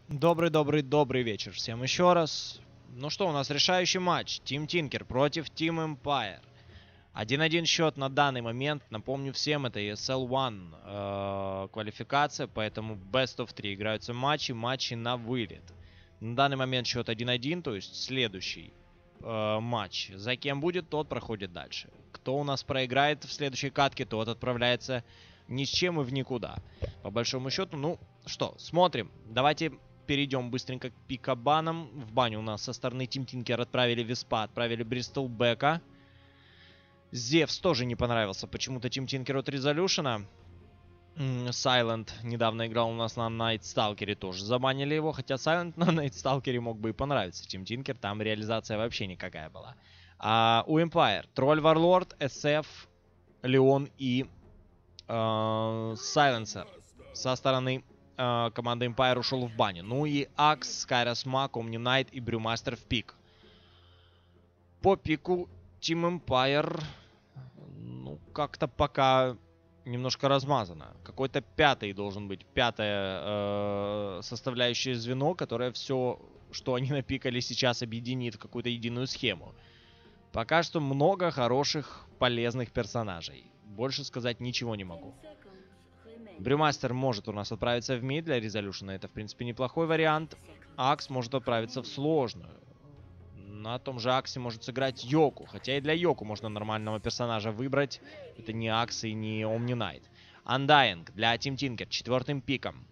Добрый вечер всем еще раз. Ну что, у нас решающий матч. Team Tinker против Team Empire. 1-1 счет на данный момент. Напомню всем, это ESL One квалификация, поэтому Best of 3 играются матчи на вылет. На данный момент счет 1-1, то есть следующий матч. За кем будет, тот проходит дальше. Кто у нас проиграет в следующей катке, тот отправляется ни с чем и в никуда. По большому счету, ну что, смотрим. Давайте перейдем быстренько к пикабанам. В баню у нас со стороны Team Tinker отправили Виспа, отправили Бристол Бека. Зевс тоже не понравился почему-то Team Tinker от Резолюшена. Silent недавно играл у нас на Night Stalker, тоже забанили его. Хотя Silent на Night Stalker мог бы и понравиться Team Tinker, там реализация вообще никакая была. У Empire Тролль Варлорд, SF, Леон и Silencer со стороны команда Empire ушел в баню. Ну и Акс, Скайрос Мак, Omni Knight и Брюмастер в пик. По пику Team Empire, ну, как-то пока немножко размазано. Какой-то пятый должен быть, пятое составляющее звено, которое все, что они напикали сейчас, объединит в какую-то единую схему. Пока что много хороших, полезных персонажей. Больше сказать ничего не могу. Брюмастер может у нас отправиться в мид для резолюшена. Это, в принципе, неплохой вариант. Акс может отправиться в сложную. На том же Аксе может сыграть Йоку. Хотя и для Йоку можно нормального персонажа выбрать. Это не Акс и не Omni Knight. Undying для Team Tinker. 4-м пиком.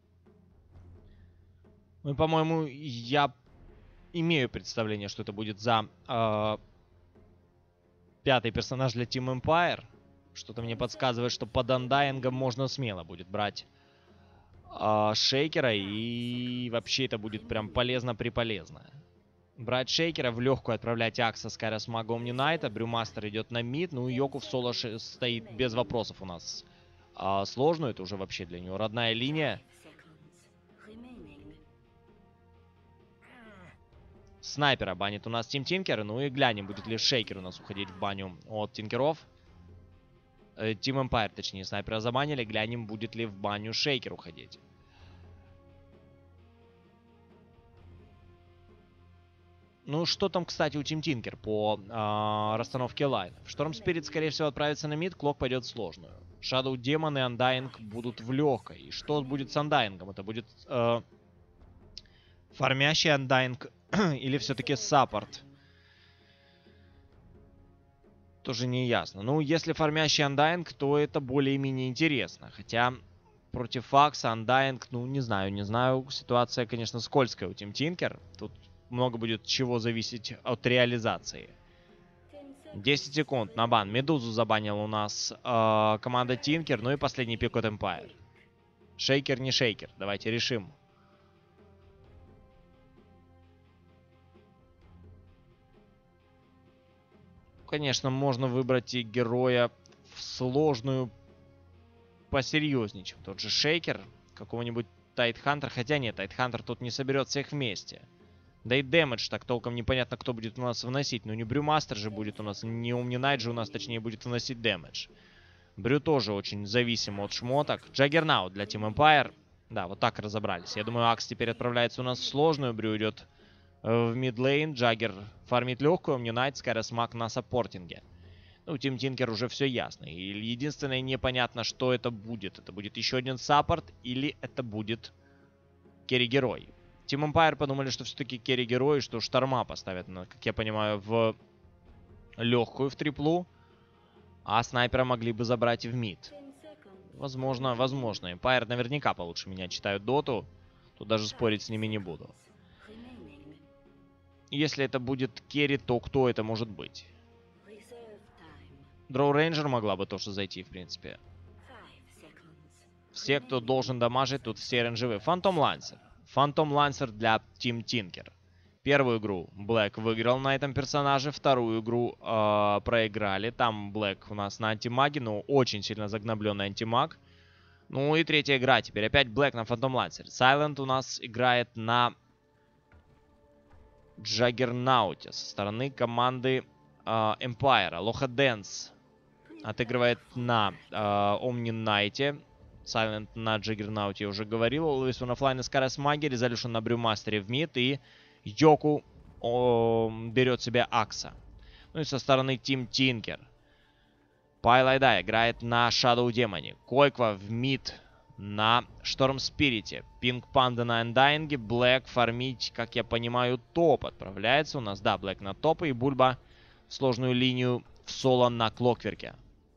Ну, по-моему, я имею представление, что это будет за 5-й персонаж для Team Empire. Что-то мне подсказывает, что под Undying'ом можно смело будет брать Шейкера. И вообще это будет прям полезно-приполезно. Брать Шейкера, в легкую отправлять Акса, Скайрос Мага, Omni Knight. Брюмастер идет на мид. Ну и Йоку в соло стоит без вопросов у нас. Сложную, это уже вообще для него родная линия. Снайпера банит у нас Team Tinker. Ну и глянем, будет ли Шейкер у нас уходить в баню от Тинкеров. Team Empire, точнее, снайпера забанили. Глянем, будет ли в баню Шейкер уходить. Ну, что там, кстати, у Team Tinker по расстановке лайнов? Шторм Спирит, скорее всего, отправится на мид. Клок пойдет в сложную. Shadow Demon и Undying будут в легкой. И что будет с Undying? Это будет фармящий Undying или все-таки саппорт? Тоже не ясно. Ну, если фармящий Undying, то это более-менее интересно. Хотя против Факса Undying, ну, не знаю. Ситуация, конечно, скользкая у Team Tinker. Тут много будет чего зависеть от реализации. 10 секунд на бан. Медузу забанил у нас команда Tinker. Ну и последний пик от Empire. Шейкер, не шейкер. Давайте решим. Конечно, можно выбрать и героя в сложную посерьезнее, чем тот же Шейкер. Какого-нибудь Тайтхантер. Хотя нет, Тайтхантер тут не соберет всех вместе. Да и дэмэдж так толком непонятно, кто будет у нас вносить. Ну не Брюмастер же будет у нас, не Omni Knight же у нас, точнее, будет вносить дэмэдж. Брю тоже очень зависим от шмоток. Джаггернаут для Team Empire. Да, вот так разобрались. Я думаю, Акс теперь отправляется у нас в сложную. Брю идет в мидлейн. Джаггер фармит легкую. Omni Knight, Скайрос Маг на саппортинге. Ну, Team Tinker уже все ясно. И единственное непонятно, что это будет. Это будет еще один саппорт или это будет керри-герой. Team Empire подумали, что все-таки керри-герой, что Шторма поставят, как я понимаю, в легкую, в триплу. А снайпера могли бы забрать и в мид. Возможно. Empire наверняка получше меня читают доту. Тут даже спорить с ними не буду. Если это будет керри, то кто это может быть? Дроу Рейнджер могла бы тоже зайти, в принципе. Все, кто должен дамажить, тут все рейнджевые. Фантом Лансер. Фантом Лансер для Team Tinker. Первую игру Блэк выиграл на этом персонаже. Вторую игру проиграли. Там Блэк у нас на антимаге, но очень сильно загнобленный антимаг. Ну и третья игра. Теперь опять Блэк на Фантом Лансер. Сайлент у нас играет на Джаггернауте со стороны команды Empire. Лоха Дэнс отыгрывает на Omni Knight. Silent на Джаггернауте я уже говорил. Always Wanna Fly на Скарес Маги. Резолюшн на Брюмастере в мид. И Йоку берет себе Акса. Ну и со стороны Тим Тинкер. Пайлайда играет на Shadow Демоне. Койква в мид на Шторм Спирите. Пинг Панда на Эндайнге. Блэк фармить, как я понимаю, топ отправляется у нас. Да, Блэк на топ. И Бульба в сложную линию в соло на Клокверке.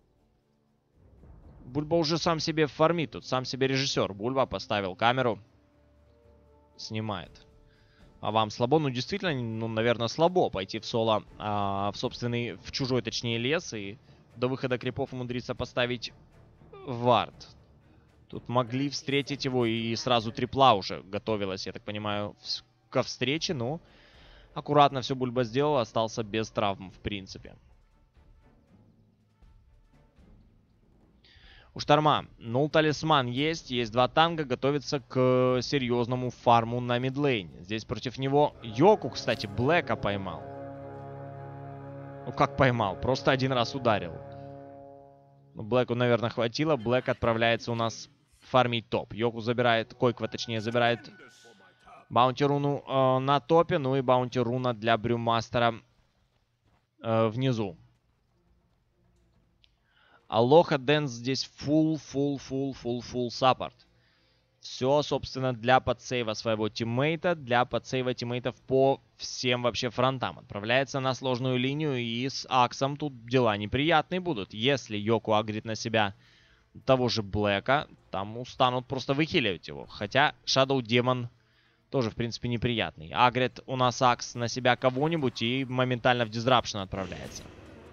Бульба уже сам себе фармит. Тут сам себе режиссер. Бульба поставил камеру. Снимает. А вам слабо? Ну, действительно, ну, наверное, слабо пойти в соло, в чужой, точнее, лес. И до выхода крипов умудриться поставить вард. Тут могли встретить его, и сразу трипла уже готовилась, я так понимаю, ко встрече. Но аккуратно все Бульба сделал, остался без травм, в принципе. У Шторма нул талисман есть 2 танга, готовится к серьезному фарму на мидлейне. Здесь против него Йоку, кстати, Блэка поймал. Ну как поймал? Просто один раз ударил. Ну, Блэку, наверное, хватило. Блэк отправляется у нас фармить топ. Йоку забирает, Койква, точнее, забирает баунти руну на топе. Ну и баунти руна для Брюмастера внизу. Алоха Дэнс здесь full саппорт. Все, собственно, для подсейва своего тиммейта, для подсейва тиммейтов по всем вообще фронтам. Отправляется на сложную линию, и с Аксом тут дела неприятные будут. Если Йоку агрит на себя того же Блэка, там устанут просто выхиливать его. Хотя Shadow Demon тоже, в принципе, неприятный. Агрит у нас Акс на себя кого-нибудь и моментально в дизрапшн отправляется.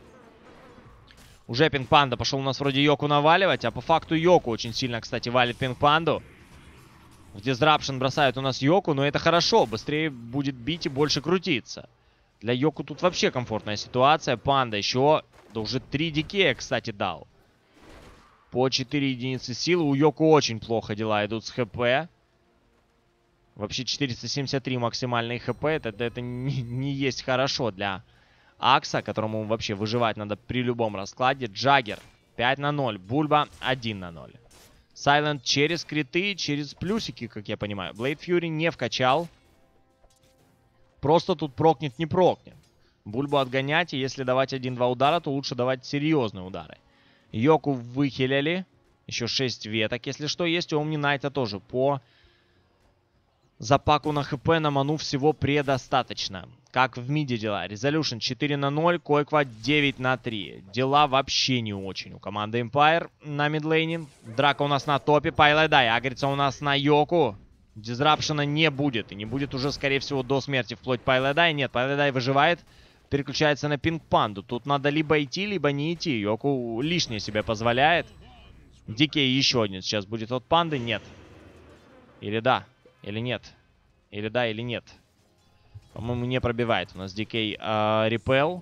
Уже Пинг Панда пошел у нас вроде Йоку наваливать, а по факту Йоку очень сильно, кстати, валит Пинг Панду. В дизрапшн бросают у нас Йоку, но это хорошо. Быстрее будет бить и больше крутиться. Для Йоку тут вообще комфортная ситуация. Панда еще, да уже 3 дикея, кстати, дал. По 4 единицы силы. У Йоку очень плохо дела идут с ХП. Вообще 473 максимальный ХП. Это не есть хорошо для Акса, которому вообще выживать надо при любом раскладе. Джаггер 5-0. Бульба 1-0. Сайлент через криты, через плюсики, как я понимаю. Блейд Фьюри не вкачал. Просто тут прокнет, не прокнет. Бульбу отгонять, и если давать 1-2 удара, то лучше давать серьезные удары. Йоку выхилили. Еще 6 веток, если что. Есть у Омни Найта тоже. По запаку на ХП на ману всего предостаточно. Как в миде дела? Резолюшн 4-0, Койква 9-3. Дела вообще не очень у команды Empire на мидлейне. Драка у нас на топе. Пайлайдай агрится у нас на Йоку. Дизрапшена не будет. И не будет уже, скорее всего, до смерти вплоть Пайлайдай. Нет, Пайлайдай выживает. Переключается на Пинг Панду. Тут надо либо идти, либо не идти. Йоку лишнее себе позволяет. Дикей еще один сейчас будет от Панды. Нет. Или да, или нет. Или да, или нет. По-моему, не пробивает у нас Дикей Репел.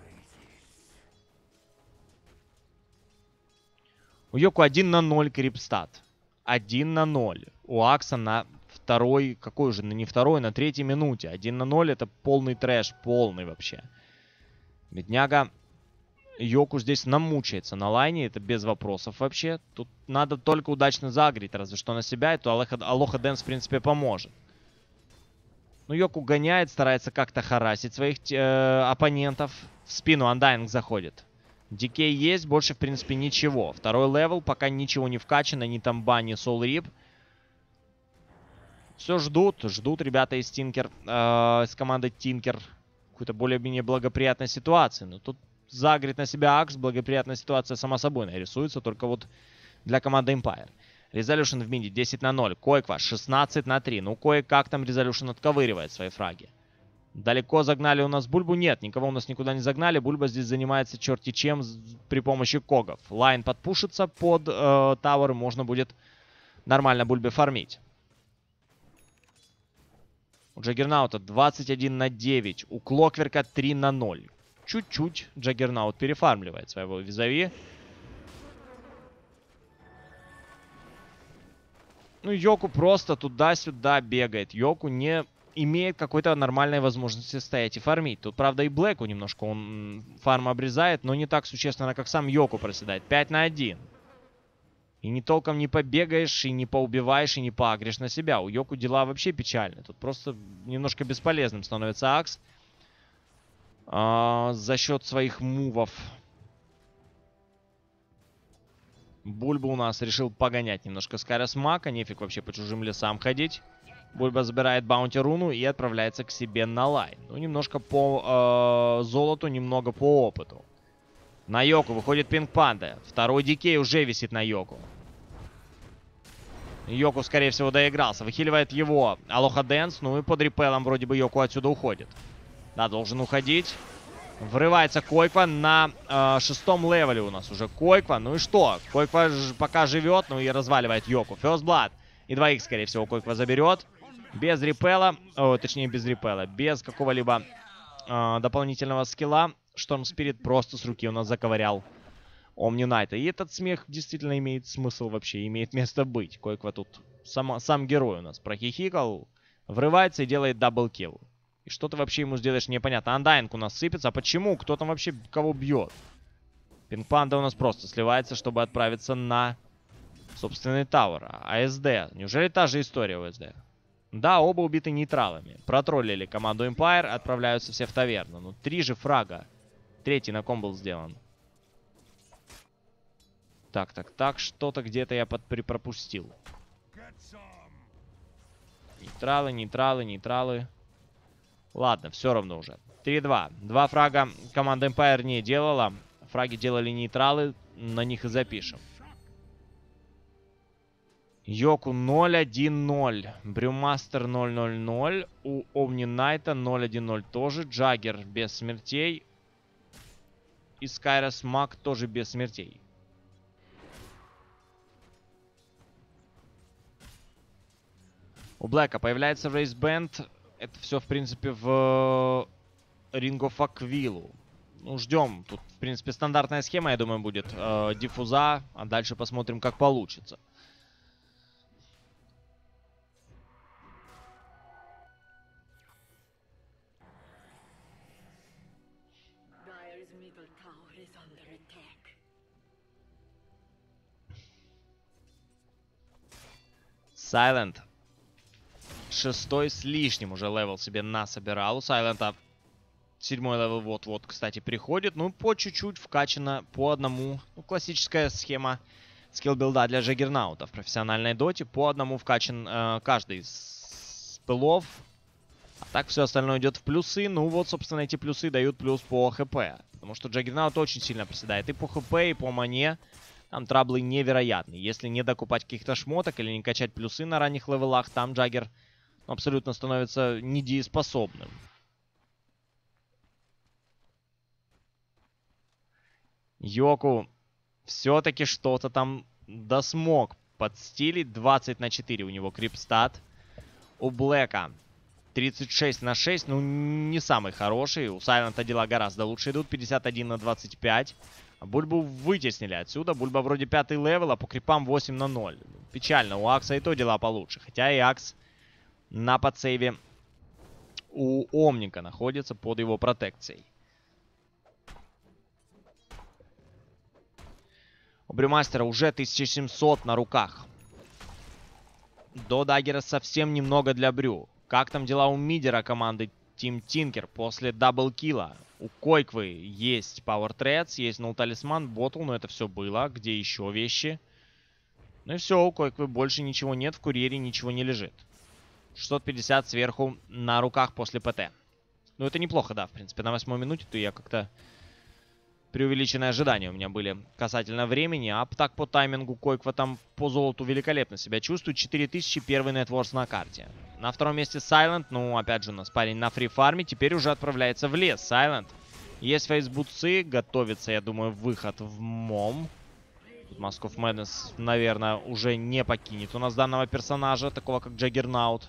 У Йоку 1-0 крипстат. 1-0. У Акса на второй... Какой же? Не второй, на 3-й минуте. 1-0 это полный трэш. Полный вообще. Бедняга Йоку здесь намучается на лайне. Это без вопросов вообще. Тут надо только удачно загрить. Разве что на себя. И то Алоха Дэнс, в принципе, поможет. Ну, Йоку гоняет, старается как-то харасить своих оппонентов. В спину Undying заходит. Дикей есть, больше, в принципе, ничего. Второй левел, пока ничего не вкачано, ни Тамба, ни Soul Rip. Все ждут ребята из Тинкер, из команды Тинкер. Какой-то более-менее благоприятной ситуации. Но тут загрит на себя Акс, благоприятная ситуация сама собой нарисуется, только вот для команды Empire. Резолюшн в миде 10-0. Койква 16-3. Ну, кое-как там Резолюшн отковыривает свои фраги. Далеко загнали у нас Бульбу? Нет, никого у нас никуда не загнали. Бульба здесь занимается черти чем при помощи когов. Лайн подпушится под тауэр. Можно будет нормально Бульбе фармить. У Джаггернаута 21-9. У Клокверка 3-0. Чуть-чуть Джаггернаут перефармливает своего визави. Ну, Йоку просто туда-сюда бегает. Йоку не имеет какой-то нормальной возможности стоять и фармить. Тут, правда, и Блэку немножко он фарм обрезает, но не так существенно, как сам Йоку проседает. 5-1. И не толком не побегаешь, и не поубиваешь, и не поагришь на себя. У Йоку дела вообще печальные. Тут просто немножко бесполезным становится Акс. За счет своих мувов. Бульба у нас решил погонять немножко Скайрос Мака. Нефиг вообще по чужим лесам ходить. Бульба забирает баунти руну и отправляется к себе на лайн. Ну, немножко по золоту, немного по опыту. На Йоку выходит Пинк Панда. Второй дикей уже висит на Йоку. Йоку, скорее всего, доигрался. Выхиливает его Алоха Дэнс. Ну и под репелом вроде бы Йоку отсюда уходит. Да, должен уходить. Врывается Койква на 6-м левеле у нас уже Койква. Ну и что? Койква пока живет, ну и разваливает Йоку. First Blood. И двоих, скорее всего, Койква заберет. Без репела. Точнее, без репела. Без какого-либо дополнительного скилла. Шторм Спирит просто с руки у нас заковырял Омни Найта. И этот смех действительно имеет смысл вообще. Имеет место быть. Койква тут сам герой у нас прохихикал. Врывается и делает даблкилл. И что ты вообще ему сделаешь, непонятно. Андайнг у нас сыпется. А почему? Кто там вообще кого бьет? Пинк Панда у нас просто сливается, чтобы отправиться на собственный тауэр. АСД. Неужели та же история у АСД? Да, оба убиты нейтралами. Протроллили команду Empire. Отправляются все в таверну. Ну, 3 же фрага. 3-й на ком был сделан? Так. Что-то где-то я припропустил. Нейтралы. Ладно, все равно уже. 3-2. 2 фрага команда Empire не делала. Фраги делали нейтралы. На них и запишем. Йоку 0-1-0. Брюмастер 0-0-0. У Омни Найта 0-1-0 тоже. Джаггер без смертей. И Скайрос Мак тоже без смертей. У Блэка появляется Рейс Бенд. Это все, в принципе, в Ring of Aquila. Ну, ждем. Тут, в принципе, стандартная схема, я думаю, будет. Диффуза. А дальше посмотрим, как получится. Сайлент. 6-й с лишним уже левел себе насобирал. У Сайлента 7-й левел вот-вот, кстати, приходит. Ну, по чуть-чуть вкачано по одному. Ну, классическая схема скилл-билда для Джаггернаута в профессиональной доте. По одному вкачан каждый из пылов. А так все остальное идет в плюсы. Ну, вот, собственно, эти плюсы дают плюс по ХП. Потому что Джаггернаут очень сильно приседает и по ХП, и по мане. Там траблы невероятные. Если не докупать каких-то шмоток или не качать плюсы на ранних левелах, там Джаггер абсолютно становится недееспособным. Йоку все-таки что-то там досмог подстилить. 20/4 у него крипстат. У Блэка 36/6. Ну, не самый хороший. У Сайлента дела гораздо лучше идут. 51/25. Бульбу вытеснили отсюда. Бульба вроде 5-й левел, а по крипам 8/0. Печально. У Акса и то дела получше. Хотя и Акс на подсейве у Омника находится под его протекцией. У Брюмастера уже 1700 на руках. До даггера совсем немного для Брю. Как там дела у мидера команды Team Tinker после даблкилла? У Койквы есть Power Threads, есть Null Talisman, Ботл, но это все было. Где еще вещи? Ну и все, у Койквы больше ничего нет, в курьере ничего не лежит. 650 сверху на руках после ПТ. Ну это неплохо, да, в принципе. На 8-й минуте то я как-то... Преувеличенные ожидания у меня были касательно времени. А так по таймингу Койква там по золоту великолепно себя чувствует. 4000, первый нетворс на карте. На втором месте Сайлент. Ну, опять же, у нас парень на фри-фарме. Теперь уже отправляется в лес. Сайлент. Есть фейсбутсы. Готовится, я думаю, выход в МОМ. Тут Mask of Madness, наверное, уже не покинет у нас данного персонажа, такого как Джаггернаут.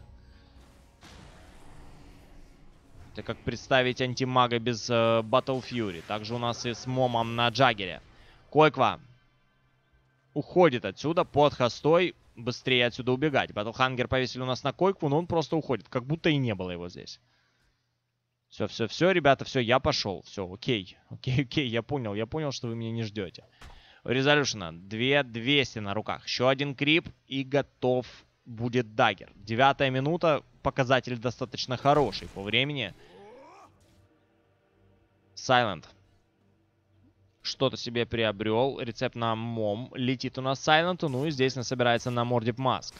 Это как представить антимага без Battle Fury. Также у нас и с Момом на Джаггере. Койква уходит отсюда под хостой. Быстрее отсюда убегать. Батлхангер повесили у нас на Койкву, но он просто уходит. Как будто и не было его здесь. Все, ребята, все, я пошел. Все, окей, я понял, что вы меня не ждете. У Резолюшена 2200 на руках. Еще один крип и готов будет даггер. 9-я минута. Показатель достаточно хороший по времени. Сайлент что-то себе приобрел. Рецепт на мом. Летит у нас Сайленту. Ну и здесь насобирается на Мордип Маск.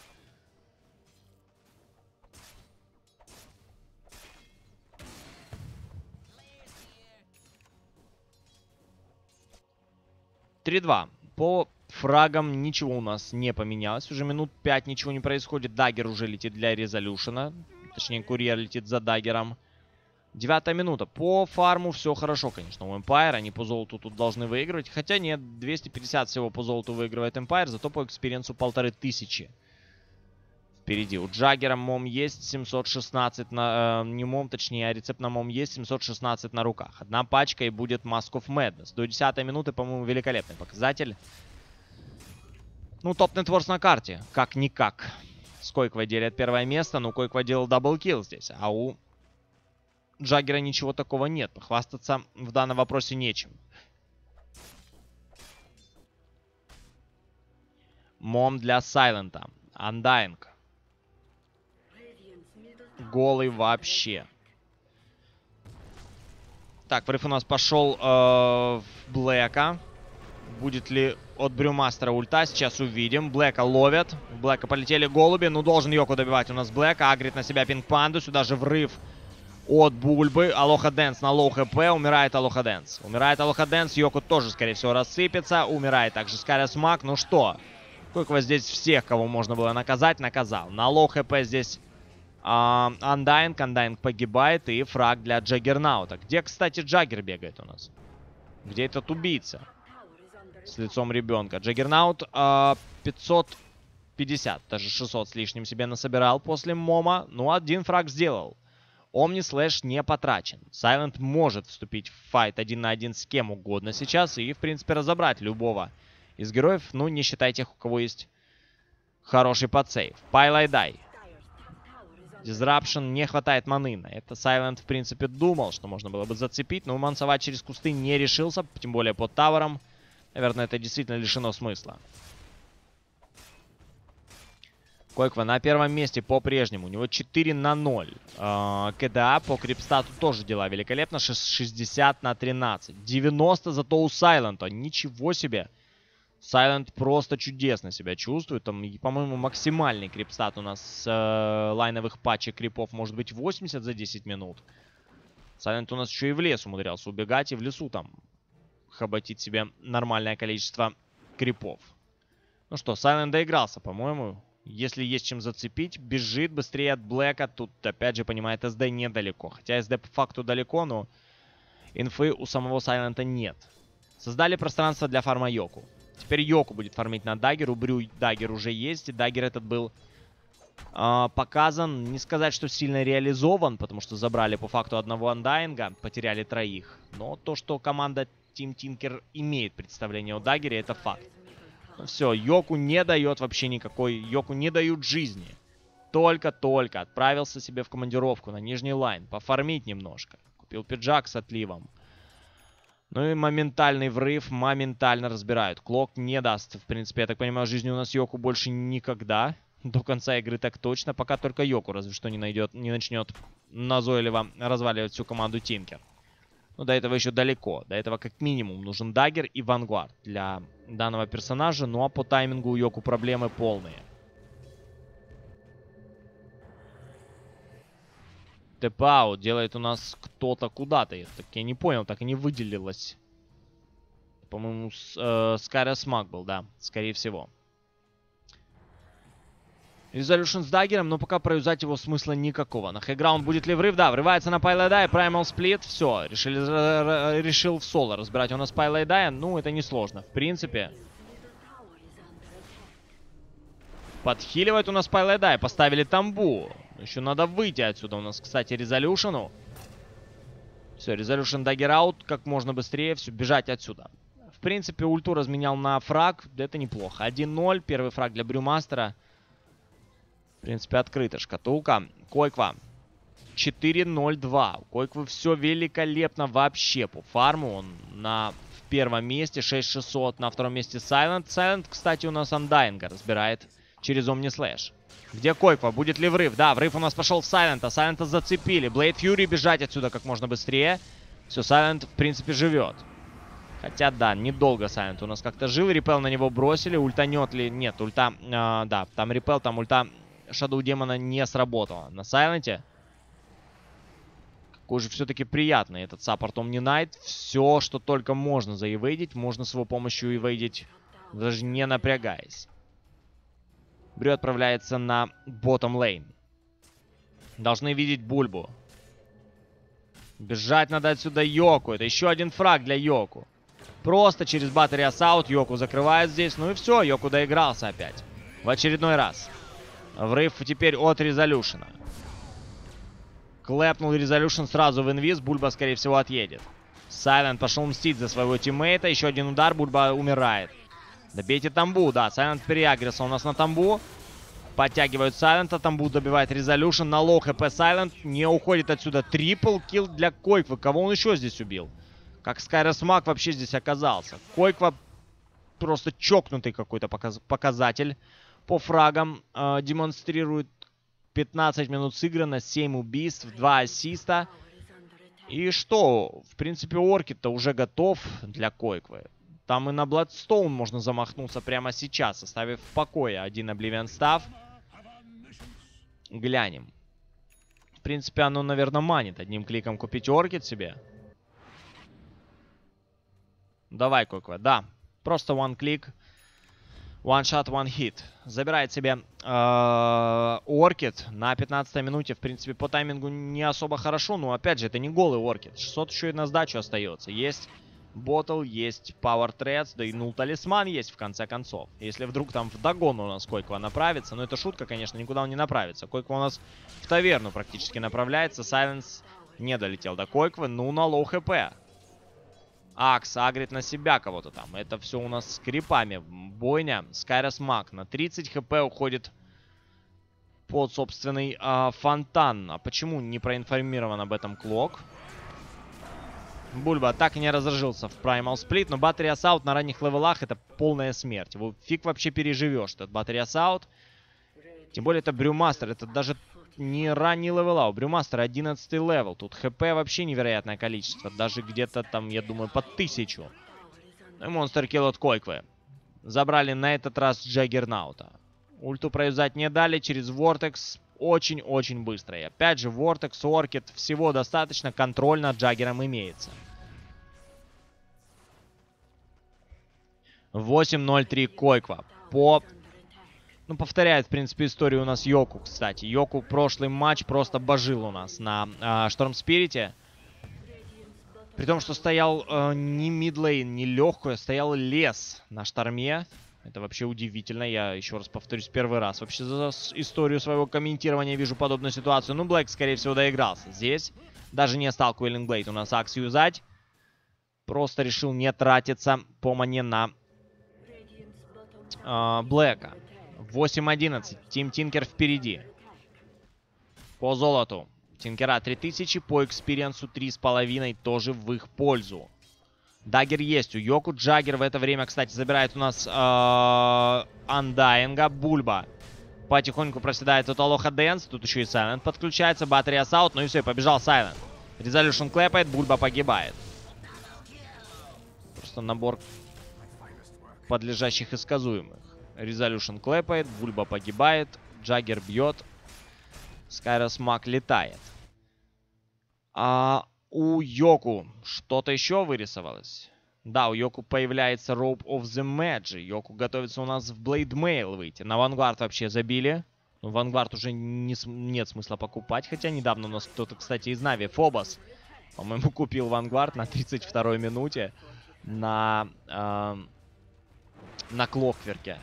По фрагам ничего у нас не поменялось. Уже минут 5 ничего не происходит. Даггер уже летит для Резолюшена. Точнее, курьер летит за даггером. 9-я минута. По фарму все хорошо, конечно. У Empire они по золоту тут должны выигрывать. Хотя нет, 250 всего по золоту выигрывает Empire. Зато по экспириенсу 1500. Впереди. У Джаггера мом есть 716 на... не мом, точнее, а рецепт на мом есть 716 на руках. Одна пачка и будет Mask of Madness. До 10-й минуты, по-моему, великолепный показатель. Ну, топ-нетворс на карте. Как-никак. С Койква делят первое место, но Койква делал даблкилл здесь. А у Джаггера ничего такого нет. Похвастаться в данном вопросе нечем. Мом для Сайлента. Undying. Голый вообще. Так, врыв у нас пошел в Блэка. Будет ли от Брюмастера ульта? Сейчас увидим. Блэка ловят. В Блэка полетели голуби. Ну, должен Йоку добивать у нас Блэка. Агрит на себя Пинг Панду. Сюда же врыв от Бульбы. Алоха Дэнс на лоу хп. Умирает Алоха Дэнс. Умирает Алоха Дэнс. Йоку тоже, скорее всего, рассыпется. Умирает также Скарис Мак. Ну что? Койква здесь всех, кого можно было наказать, наказал. На лоу хп здесь Undying. Undying погибает. И фраг для Джаггернаута. Где, кстати, Джаггер бегает у нас? Где этот убийца? С лицом ребенка. Джаггернаут 550. Даже 600 с лишним себе насобирал после мома. Ну, один фраг сделал. Омни Слэш не потрачен. Сайлент может вступить в файт 1 на 1 с кем угодно сейчас. И, в принципе, разобрать любого из героев. Ну, не считай тех, у кого есть хороший подсейв. Пайлайдай. Disruption, не хватает маны. Это Сайлент, в принципе, думал, что можно было бы зацепить. Но мансовать через кусты не решился. Тем более под тавером. Наверное, это действительно лишено смысла. Койква на первом месте по-прежнему. У него 4 на 0. КДА по крипстату тоже дела великолепно. 60 на 13. 90 зато у Сайлента. Ничего себе. Сайлент просто чудесно себя чувствует. Там, по-моему, максимальный крипстат у нас с лайновых патчей крипов может быть 80 за 10 минут. Сайлент у нас еще и в лес умудрялся убегать. И в лесу там хоботить себе нормальное количество крипов. Ну что, Сайлент доигрался, по-моему. Если есть чем зацепить, бежит быстрее от Блэка. Тут, опять же, понимает, СД недалеко. Хотя СД по факту далеко, но инфы у самого Сайлента нет. Создали пространство для фарма Йоку. Теперь Йоку будет фармить на даггер. У Брю даггер уже есть. И даггер этот был показан. Не сказать, что сильно реализован, потому что забрали по факту одного андайинга. Потеряли 3. Но то, что команда Team Tinker имеет представление о даггере, это факт. Ну все, Йоку не дает вообще никакой... Йоку не дают жизни. Только-только отправился себе в командировку на нижний лайн. Пофармить немножко. Купил пиджак с отливом. Ну и моментальный врыв. Моментально разбирают. Клок не даст, в принципе, я так понимаю, жизни у нас Йоку больше никогда. До конца игры так точно. Пока только Йоку разве что не начнет назойливо разваливать всю команду Тинкер. Ну, до этого еще далеко. До этого как минимум нужен даггер и вангард для данного персонажа. Ну, а по таймингу у Йоку проблемы полные. Тэп-аут делает у нас кто-то куда-то. Я не понял, так и не выделилось. По-моему, Скайрос Маг был, да, скорее всего. Резолюшн с даггером, но пока проюзать его смысла никакого. На хайграунд будет ли врыв? Да, врывается на Пайлайдая, Primal Split, все. Решил в соло разбирать у нас Пайлайдая. Ну, это несложно, в принципе. Подхиливает у нас Пайлайдая, поставили тамбу. Еще надо выйти отсюда у нас, кстати, Резолюшну. Все, Резолюшн даггер аут, как можно быстрее, все, бежать отсюда. В принципе, ульту разменял на фраг, это неплохо. 1-0, первый фраг для Брюмастера. В принципе, открыта шкатулка. Койква 4-0-2. У Койквы все великолепно вообще по фарму. Он первом месте, 6600. На втором месте Silent. Silent, кстати, у нас Undying разбирает через Omni Slash. Где Койква? Будет ли врыв? Да, врыв у нас пошел в Сайлента. Сайлента зацепили. Блейд Фьюри бежать отсюда как можно быстрее. Все, Сайлент, в принципе, живет. Хотя, да, недолго Сайлент у нас как-то жил. Репел на него бросили. Ультанет ли? Нет, ульта... да, там репел, там ульта Shadow Демона не сработала. На Сайленте. Какой же все-таки приятный этот саппорт Omni Knight. Все, что только можно заевейдить, можно с его помощью эвейдить, даже не напрягаясь. Брю отправляется на ботом лейн. Должны видеть Бульбу. Бежать надо отсюда Йоку. Это еще один фраг для Йоку. Просто через Battery Assault Йоку закрывает здесь. Ну и все, Йоку доигрался опять. В очередной раз. Врыв теперь от Резолюшена. Клэпнул Резолюшен сразу в инвиз. Бульба, скорее всего, отъедет. Сайлент пошел мстить за своего тиммейта. Еще один удар, Бульба умирает. Добейте Тамбу, да, Сайлент переагрился у нас на Тамбу. Подтягивают Сайлента, Тамбу добивает Резолюшн. На лоу хп Сайлент не уходит отсюда. Трипл килл для Койквы. Кого он еще здесь убил? Как Скайрос Маг вообще здесь оказался? Койква просто чокнутый какой-то показатель по фрагам демонстрирует. 15 минут сыграно, 7 убийств, 2 ассиста. И что? В принципе, Оркид-то уже готов для Койквы. Там и на Бладстоун можно замахнуться прямо сейчас, оставив в покое один Обливион Став. Глянем. В принципе, оно, наверное, манит одним кликом купить Оркид себе. Давай, Койква. Да, просто one клик. One shot, one hit. Забирает себе Оркид на 15-й минуте. В принципе, по таймингу не особо хорошо. Но, опять же, это не голый Оркид. 600 еще и на сдачу остается. Есть Ботл, есть Power Threads, да и Нул Талисман есть в конце концов. Если вдруг там вдогон у нас Койква направится. Но это шутка, конечно, никуда он не направится. Койква у нас в таверну практически направляется. Сайленс не долетел до Койквы. Ну, на лоу хп. Акс агрит на себя кого-то там. Это все у нас с крипами. Бойня. Скайрос Маг на 30 хп уходит под собственный фонтан. А почему не проинформирован об этом Клок? Бульба так и не разоружился в Primal Split. Но Battery Assault на ранних левелах это полная смерть. Его фиг вообще переживешь, этот Battery Assault. Тем более это Брюмастер. Это даже не ранний левела. У Брюмастера 11 левел. Тут хп вообще невероятное количество. Даже где-то там, я думаю, под 1000. Ну и монстр килл от Койквы. Забрали на этот раз Джаггернаута. Ульту проюзать не дали. Через Вортекс очень-очень быстро. И опять же, Вортекс, Оркид. Всего достаточно. Контроль над Джаггером имеется. 8-0-3 Койква. Ну, повторяет, в принципе, историю у нас Йоку, кстати. Йоку прошлый матч просто божил у нас на Шторм Спирите. При том, что стоял не мидлейн, не легкую, стоял лес на Шторме. Это вообще удивительно. Я еще раз повторюсь, первый раз вообще за историю своего комментирования вижу подобную ситуацию. Ну, Блэк, скорее всего, доигрался. Здесь даже не стал Quelling Blade у нас Акс юзать. Просто решил не тратиться по мане на Блэка. 8-11. Тим Тинкер впереди. По золоту. Тинкера 3000. По экспириенсу 3,5. Тоже в их пользу. Даггер есть у Йоку. Джаггер в это время, кстати, забирает у нас Undying. Бульба потихоньку проседает от Алоха Дэнс. Тут еще и Silent подключается. Battery Assault. Ну и все, побежал Silent. Резолюшн клэпает. Бульба погибает. Просто набор подлежащих и сказуемых. Резолюшн клэпает, Бульба погибает, Джаггер бьет, Скайрос Маг летает. А у Йоку что-то еще вырисовалось? Да, у Йоку появляется Rope of the Magi. Йоку готовится у нас в Blade Mail выйти. На Вангард вообще забили. Но Вангард уже нет смысла покупать. Хотя недавно у нас кто-то, кстати, из Нави, Фобос, по-моему, купил Вангард на 32-й минуте на Клокверке.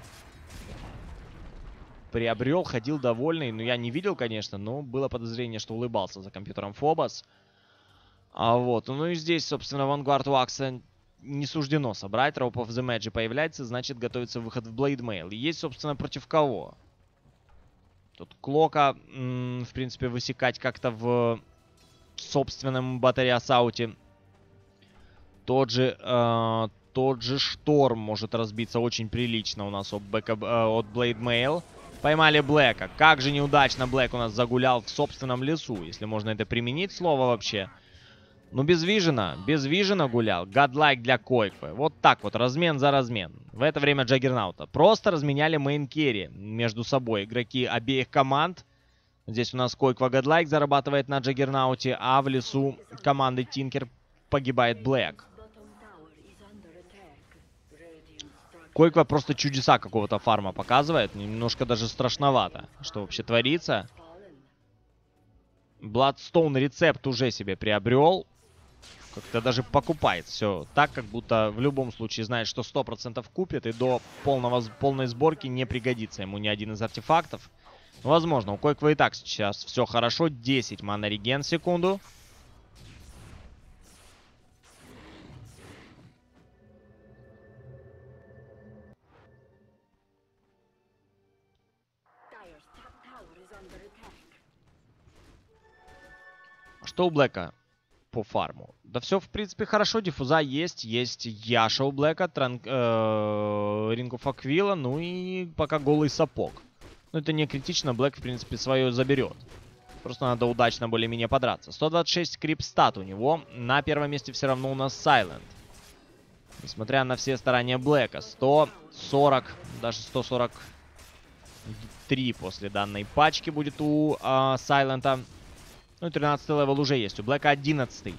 Приобрел, ходил довольный. Ну, я не видел, конечно, но было подозрение, что улыбался за компьютером Фобос. Вот. Ну и здесь, собственно, Vanguard у Акса не суждено собрать. Rope of the Magi появляется, значит, готовится выход в Blade Mail. И есть, собственно, против кого? Тут Клока, в принципе, высекать как-то в собственном Battery Assault. Тот же Тот же Шторм может разбиться очень прилично у нас от Blade Mail. Поймали Блэка. Как же неудачно Блэк у нас загулял в собственном лесу, если можно это применить слово вообще. Ну, без вижена гулял. Гадлайк для Койквы. Вот так вот, размен за размен. В это время Джаггернаута. Просто разменяли мейн-керри между собой игроки обеих команд. Здесь у нас Койква Гадлайк зарабатывает на Джаггернауте, а в лесу команды Тинкер погибает Блэк. Койква просто чудеса какого-то фарма показывает. Немножко даже страшновато, что вообще творится. Бладстоун рецепт уже себе приобрел. Как-то даже покупает все так, как будто в любом случае знает, что 100% купит. И до полной сборки не пригодится ему ни один из артефактов. Возможно, у Койквы и так сейчас все хорошо. 10 мана реген в секунду. Что у Блэка по фарму? Да все, в принципе, хорошо. Диффуза есть. Есть Яша у Блэка. Ринг оф Аквила. Ну и пока голый сапог. Но это не критично. Блэк, в принципе, свое заберет. Просто надо удачно более-менее подраться. 126 крипстат у него. На первом месте все равно у нас Сайлент. Несмотря на все старания Блэка. 140, даже 143 после данной пачки будет у Сайлента. Ну и 13 левел уже есть. У Блэка 11.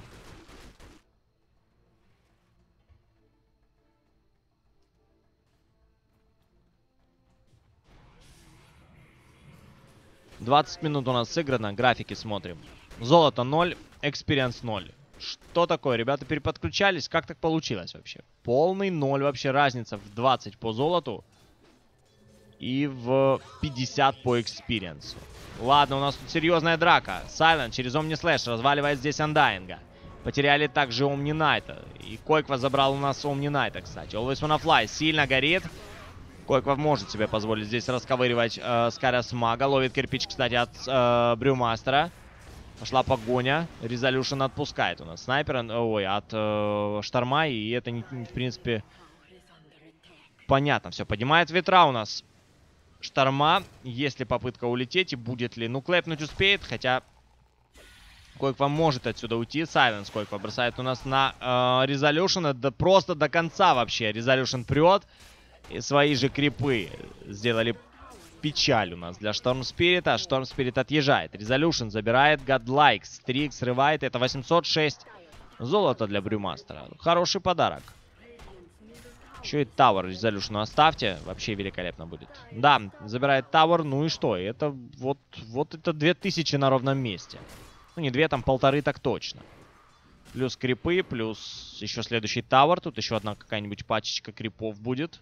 «20 минут у нас сыграно. Графики смотрим. Золото 0, экспириенс 0. Что такое? Ребята переподключались? Как так получилось вообще? Полный 0 вообще. Разница в 20 по золоту. И в 50 по экспириенсу. Ладно, у нас тут серьезная драка. Сайлент через Омни Слэш разваливает здесь Андайинга. Потеряли также Омни Найта. И Койква забрал у нас Омни Найта, кстати. Always Wanna Fly сильно горит. Койква может себе позволить здесь расковыривать Скарас Мага. Ловит кирпич, кстати, от Брюмастера. Пошла погоня. Резолюшн отпускает у нас снайпера. Ой, от Шторма. И это, в принципе, понятно все. Поднимает ветра у нас Шторма. Есть ли попытка улететь и будет ли? Ну, клэпнуть успеет, хотя Койква может отсюда уйти. Сайленс Койква бросает у нас на Резолюшн. Да просто до конца вообще. Резолюшн прет. И свои же крипы сделали печаль у нас для Шторм Спирита. Шторм Спирит отъезжает. Резолюшн забирает. Гадлайк. Стрик срывает. Это 806 золота для Брюмастера. Хороший подарок. Еще и Тауэр Резолюшну оставьте. Вообще великолепно будет. Да, забирает Тауэр. Ну и что? Это вот это 2000 на ровном месте. Ну не 2, там 1500 так точно. Плюс крипы, плюс еще следующий Тауэр. Тут еще одна какая-нибудь пачечка крипов будет.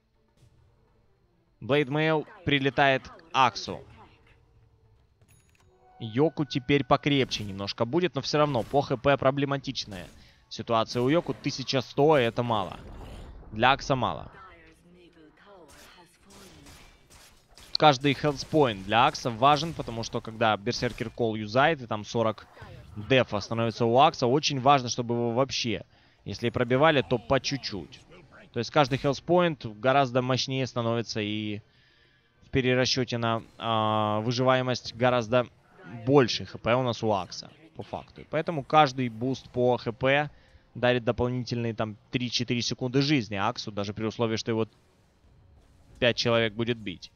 Blade Mail прилетает к Аксу. Йоку теперь покрепче немножко будет, но все равно по ХП проблематичная ситуация у Йоку. 1100 это мало. Для Акса мало. Каждый хелспоинт для Акса важен, потому что когда Берсеркер Кол юзает, и там 40 дефа становится у Акса, очень важно, чтобы его вообще, если пробивали, то по чуть-чуть. То есть каждый хелспоинт гораздо мощнее становится, и в перерасчете на выживаемость гораздо больше ХП у нас у Акса, по факту. Поэтому каждый буст по ХП дарит дополнительные там 3-4 секунды жизни Аксу, даже при условии, что его 5 человек будет бить.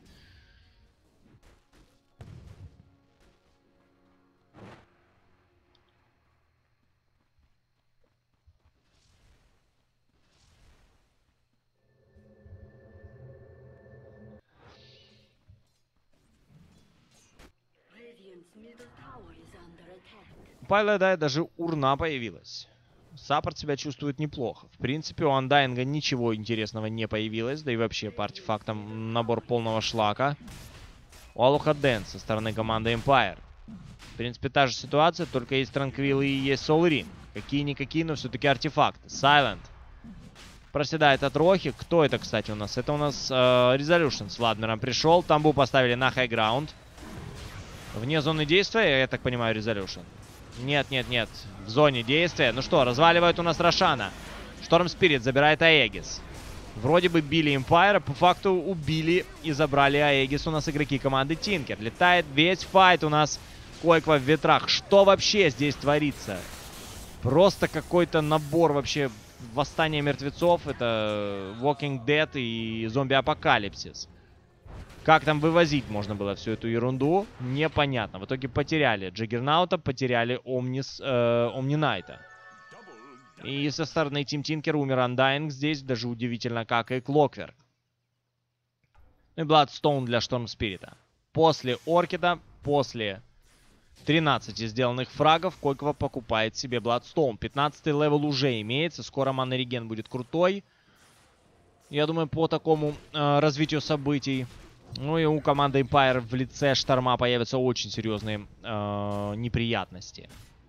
У Пайла даже урна появилась. Саппорт себя чувствует неплохо. В принципе, у Андайинга ничего интересного не появилось. Да и вообще по артефактам набор полного шлака. У Алоха Дэн со стороны команды Empire. В принципе, та же ситуация, только есть Транквилл и есть Soul Ring. Какие-никакие, но все-таки артефакты. Silent проседает от Рохи. Кто это, кстати, у нас? Это у нас Resolution с Владмиром пришел. Тамбу поставили на хайграунд. Вне зоны действия, я так понимаю, Resolution. Нет, нет, нет. В зоне действия. Ну что, разваливают у нас Рошана. Шторм Спирит забирает Аегис. Вроде бы били Эмпайра, по факту убили и забрали Аегис у нас игроки команды Тинкер. Летает весь файт у нас Койква в ветрах. Что вообще здесь творится? Просто какой-то набор вообще восстания мертвецов. Это Walking Dead и зомби-апокалипсис. Как там вывозить можно было всю эту ерунду, непонятно. В итоге потеряли Джаггернаута, потеряли Омни Найта. И со стороны Тим Тинкер умер Undying здесь, даже удивительно, как и Клокверк. Ну и Bloodstone для Шторм Спирита. После Оркида, после 13 сделанных фрагов, Койква покупает себе Bloodstone. 15 левел уже имеется, скоро мана-реген будет крутой. Я думаю, по такому развитию событий. Ну и у команды Empire в лице Шторма появятся очень серьезные неприятности.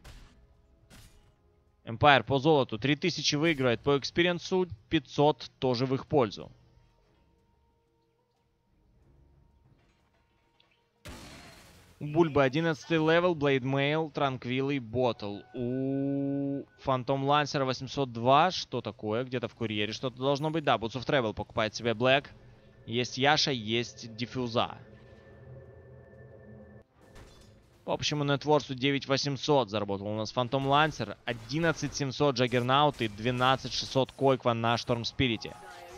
Empire по золоту 3000 выигрывает, по экспириенсу 500 тоже в их пользу. У Бульбы 11 левел, Blade Mail, Tranquil и Ботл. У Фантом Лансера 802, что такое? Где-то в курьере что-то должно быть. Да, Boots of Travel покупает себе Блэк. Есть Яша, есть Диффюза. По общему нетворсу 9800 заработал у нас Фантом Лансер, 11700 Джаггернаут и 12600 Койква на Шторм Спирите.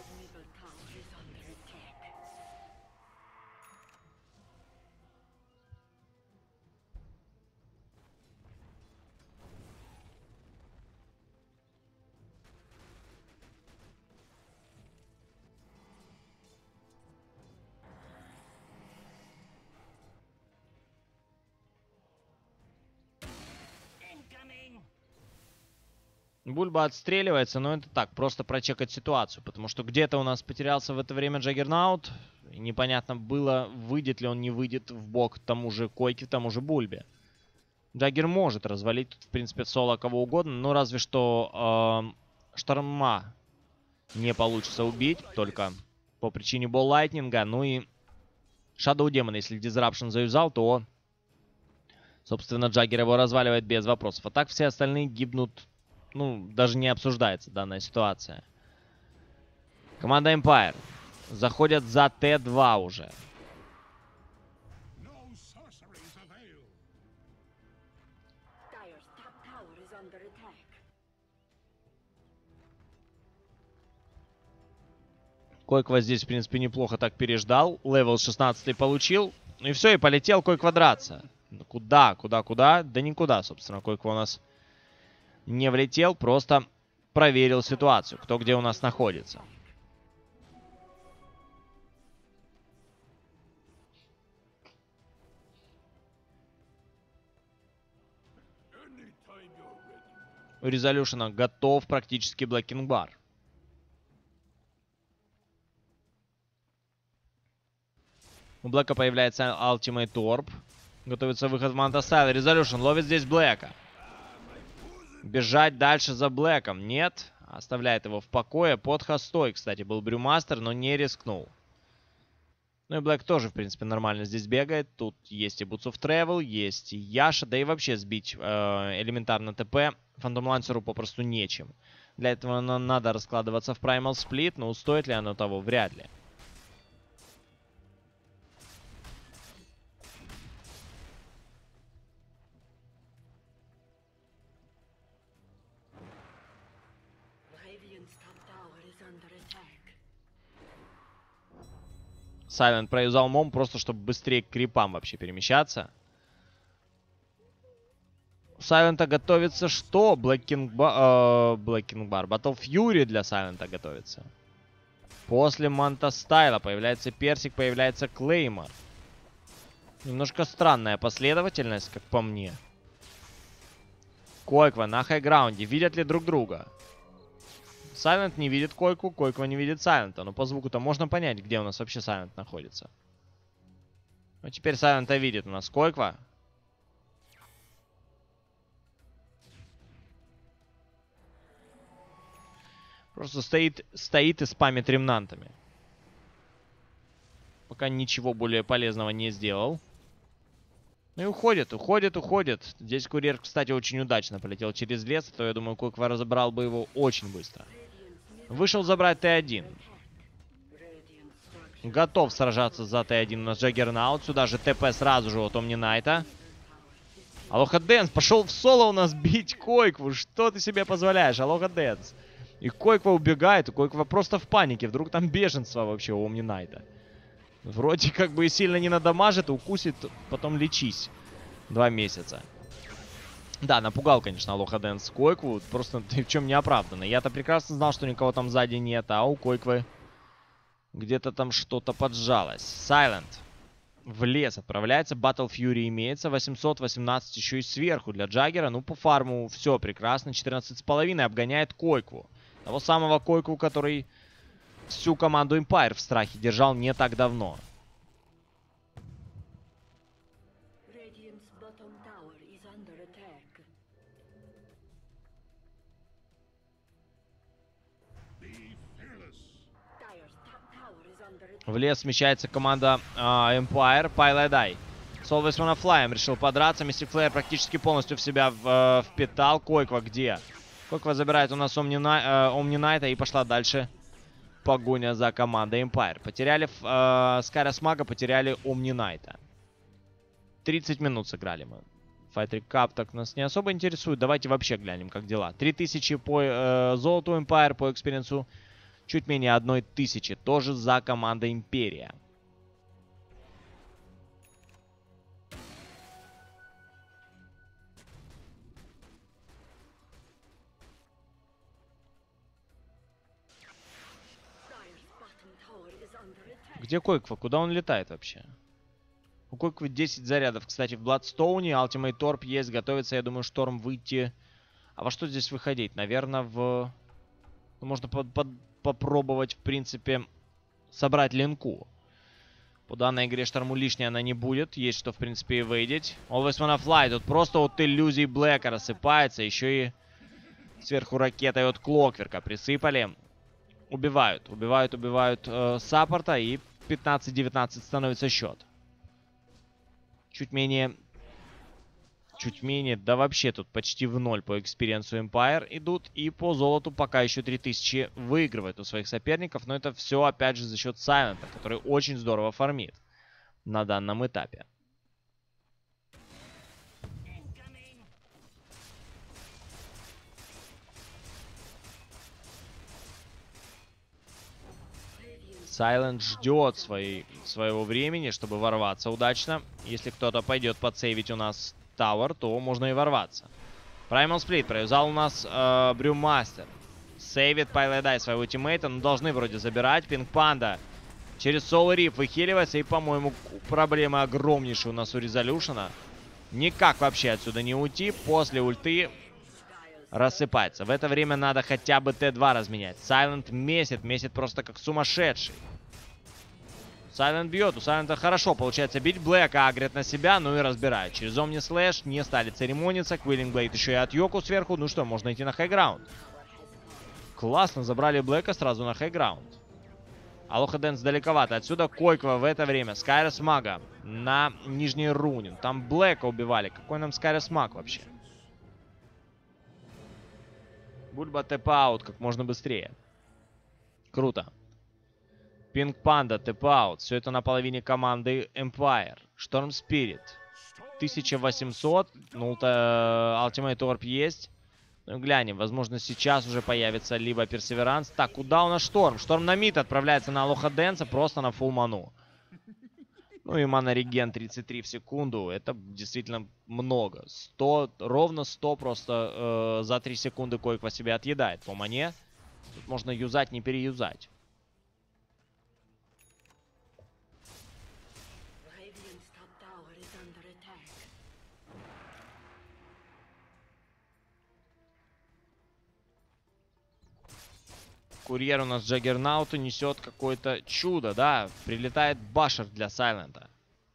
Бульба отстреливается, но это так, просто прочекать ситуацию. Потому что где-то у нас потерялся в это время Джаггернаут. Непонятно было, выйдет ли он, не выйдет в бок тому же Койке, тому же Бульбе. Джаггер может развалить тут, в принципе, соло кого угодно. Но разве что Шторма не получится убить. Только по причине болл-лайтнинга. Ну и Shadow Demon, если Disruption заюзал, то, собственно, Джаггер его разваливает без вопросов. А так все остальные гибнут. Ну, даже не обсуждается данная ситуация. Команда Empire заходят за Т2 уже. Койква здесь, в принципе, неплохо так переждал. Левел 16 получил. Ну и все, и полетел Койква драться. Куда? Да никуда, собственно, Койква у нас не влетел, просто проверил ситуацию, кто где у нас находится. У Резолюшена готов практически Блэкинг Бар. У Блэка появляется Ultimate Orb. Готовится выход в Манта Стайл. Резолюшен ловит здесь Блэка. Бежать дальше за Блэком. Нет. Оставляет его в покое. Под хостой, кстати, был Брюмастер, но не рискнул. Ну и Блэк тоже, в принципе, нормально здесь бегает. Тут есть и Boots of Travel, есть и Яша. Да и вообще сбить элементарно ТП Фантом Лансеру попросту нечем. Для этого надо раскладываться в Primal Split. Но стоит ли оно того? Вряд ли. Сайлент проюзал мом просто, чтобы быстрее к крипам вообще перемещаться. У Сайлента готовится что? Блэкинг Бар. Battle Fury для Сайлента готовится. После Манта Стайла появляется Персик, появляется Клеймор. Немножко странная последовательность, как по мне. Койква на хайграунде. Видят ли друг друга? Сайлент не видит Койку, Койква не видит Сайлента. Но по звуку-то можно понять, где у нас вообще Сайлент находится. Но теперь Сайлента видит у нас Койква. Просто стоит и спамит ремнантами. Пока ничего более полезного не сделал. Ну и уходит. Здесь курьер, кстати, очень удачно полетел через лес. А то, я думаю, Койква разобрал бы его очень быстро. Вышел забрать Т1. Готов сражаться за Т1 у нас Джаггернаут. Сюда же ТП сразу же от Омнинайта. Алоха Дэнс пошел в соло у нас бить Койкву. Что ты себе позволяешь, Алоха Дэнс? И Койква убегает, и Койква просто в панике. Вдруг там беженство вообще у Омнинайта. Вроде как бы и сильно не надамажит, укусит, потом лечись. 2 месяца. Да, напугал, конечно, Алоха Дэнс Койкву. Просто ты в чем не оправданно. Я-то прекрасно знал, что никого там сзади нет, а у Койквы где-то там что-то поджалось. Silent в лес отправляется. Battle Fury имеется. 818 еще и сверху для Джаггера. Ну, по фарму все прекрасно. 14,5 обгоняет Койкву. Того самого Койкву, который всю команду Empire в страхе держал не так давно. В лес смещается команда Empire. Пайладай. С Always Wanna Fly решил подраться. Мистик Флэр практически полностью в себя впитал. Койква где? Койква забирает у нас Омнинайта и пошла дальше погоня за командой Empire. Потеряли Скайрос Мага, потеряли Омнинайта. 30 минут сыграли мы. Fighter Cup так нас не особо интересует. Давайте вообще глянем, как дела. 3000 по золоту Empire, по экспириенсу. Чуть менее 1000. Тоже за командой Империя. Где Койква? Куда он летает вообще? У Койквы 10 зарядов, кстати, в Бладстоуне. Ultimate Torp есть. Готовится, я думаю, Шторм выйти. А во что здесь выходить? Наверное, в... Ну, можно попробовать, в принципе, собрать линку. По данной игре Шторму лишней она не будет. Есть что, в принципе, и выйдеть. Always Wanna Fly. Тут просто от иллюзий Блэка рассыпается. Еще и сверху ракетой от Клокверка присыпали. Убивают саппорта. И 15-19 становится счет. Чуть менее, да вообще тут почти в ноль по экспириенсу Empire идут. И по золоту пока еще 3000 выигрывает у своих соперников. Но это все опять же за счет Сайлента, который очень здорово фармит на данном этапе. Silent ждет своего времени, чтобы ворваться удачно. Если кто-то пойдет подсейвить у нас Тауэр, то можно и ворваться. Primal Split провязал у нас Брюмастер. Сейвит Пайладай своего тиммейта, но должны вроде забирать. Пинг Панда через Soul Reap выхиливается. И, по-моему, проблемы огромнейшие у нас у Резолюшена. Никак вообще отсюда не уйти. После ульты рассыпается. В это время надо хотя бы Т2 разменять. Silent месит просто как сумасшедший. Silent бьет. У Silent хорошо получается бить. Блэка агрит на себя, ну и разбирает. Через Omni Slash не стали церемониться. Quilling Blade еще и от Йоку сверху. Ну что, можно идти на хайграунд. Классно, забрали Блэка сразу на хайграунд. Алоха Дэнс далековато. Отсюда Койква в это время. Скайрос Мага на нижний рунин. Там Блэка убивали. Какой нам Скайрос Маг вообще? Бульба тэп-аут как можно быстрее. Круто. Пинг Панда тэп-аут. Все это на половине команды Empire. Шторм Спирит. 1800. Ну, Ultimate Orb есть. Ну, глянем. Возможно, сейчас уже появится либо Персеверанс. Так, куда у нас Шторм? Шторм на мид отправляется на Алоха Дэнса просто на фулл ману. Ну и мана реген 33 в секунду. Это действительно много. 100, ровно 100 просто за 3 секунды Койква себе отъедает по мане. Тут можно юзать, не переюзать. Курьер у нас Джаггернаута несет какое-то чудо, да. Прилетает башер для Сайлента.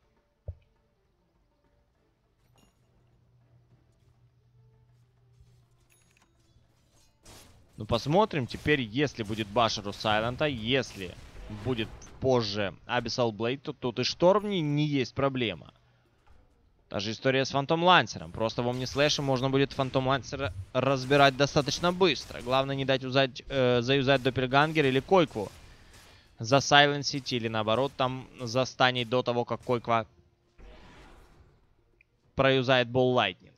Ну, посмотрим теперь, если будет башер у Сайлента, если будет позже Abyssal Blade, то тут и Шторм не есть проблема. Та же история с Фантом Лансером. Просто в Омнислэше можно будет Фантом Лансера разбирать достаточно быстро. Главное не дать заюзать Доппельгангер или Койкву. Засайленсить или наоборот там застанить до того, как Койква проюзает Болл Лайтнинг.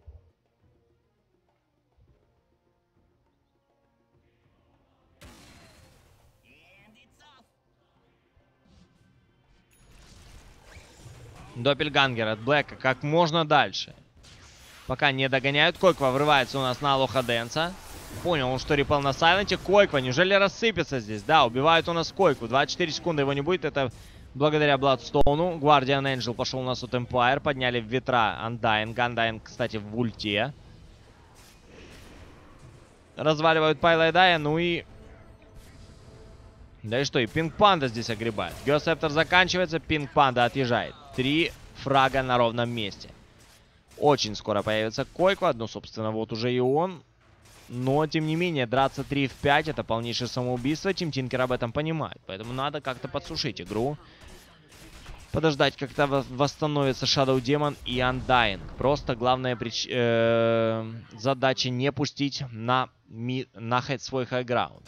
Доппельгангер от Блэка как можно дальше. Пока не догоняют. Койква врывается у нас на Алоха Дэнса. Понял он, что репел на сайленте. Койква, неужели рассыпется здесь? Да, убивают у нас Койку. 24 секунды его не будет. Это благодаря Бладстоуну. Гвардиан Энджел пошел у нас от Эмпайр. Подняли в ветра Undying. Undying, кстати, в ульте. Разваливают Пайлайдая. Ну и... Да и что, и Пинг Панда здесь огребает. Гёсептор заканчивается, Пинг Панда отъезжает. 3 фрага на ровном месте. Очень скоро появится Койква. Ну, собственно, вот уже и он. Но, тем не менее, драться 3 в 5 это полнейшее самоубийство. Тим Тинкер об этом понимает. Поэтому надо как-то подсушить игру. Подождать, когда восстановится Shadow Demon и Undying. Просто главная задача не пустить на свой хайграунд.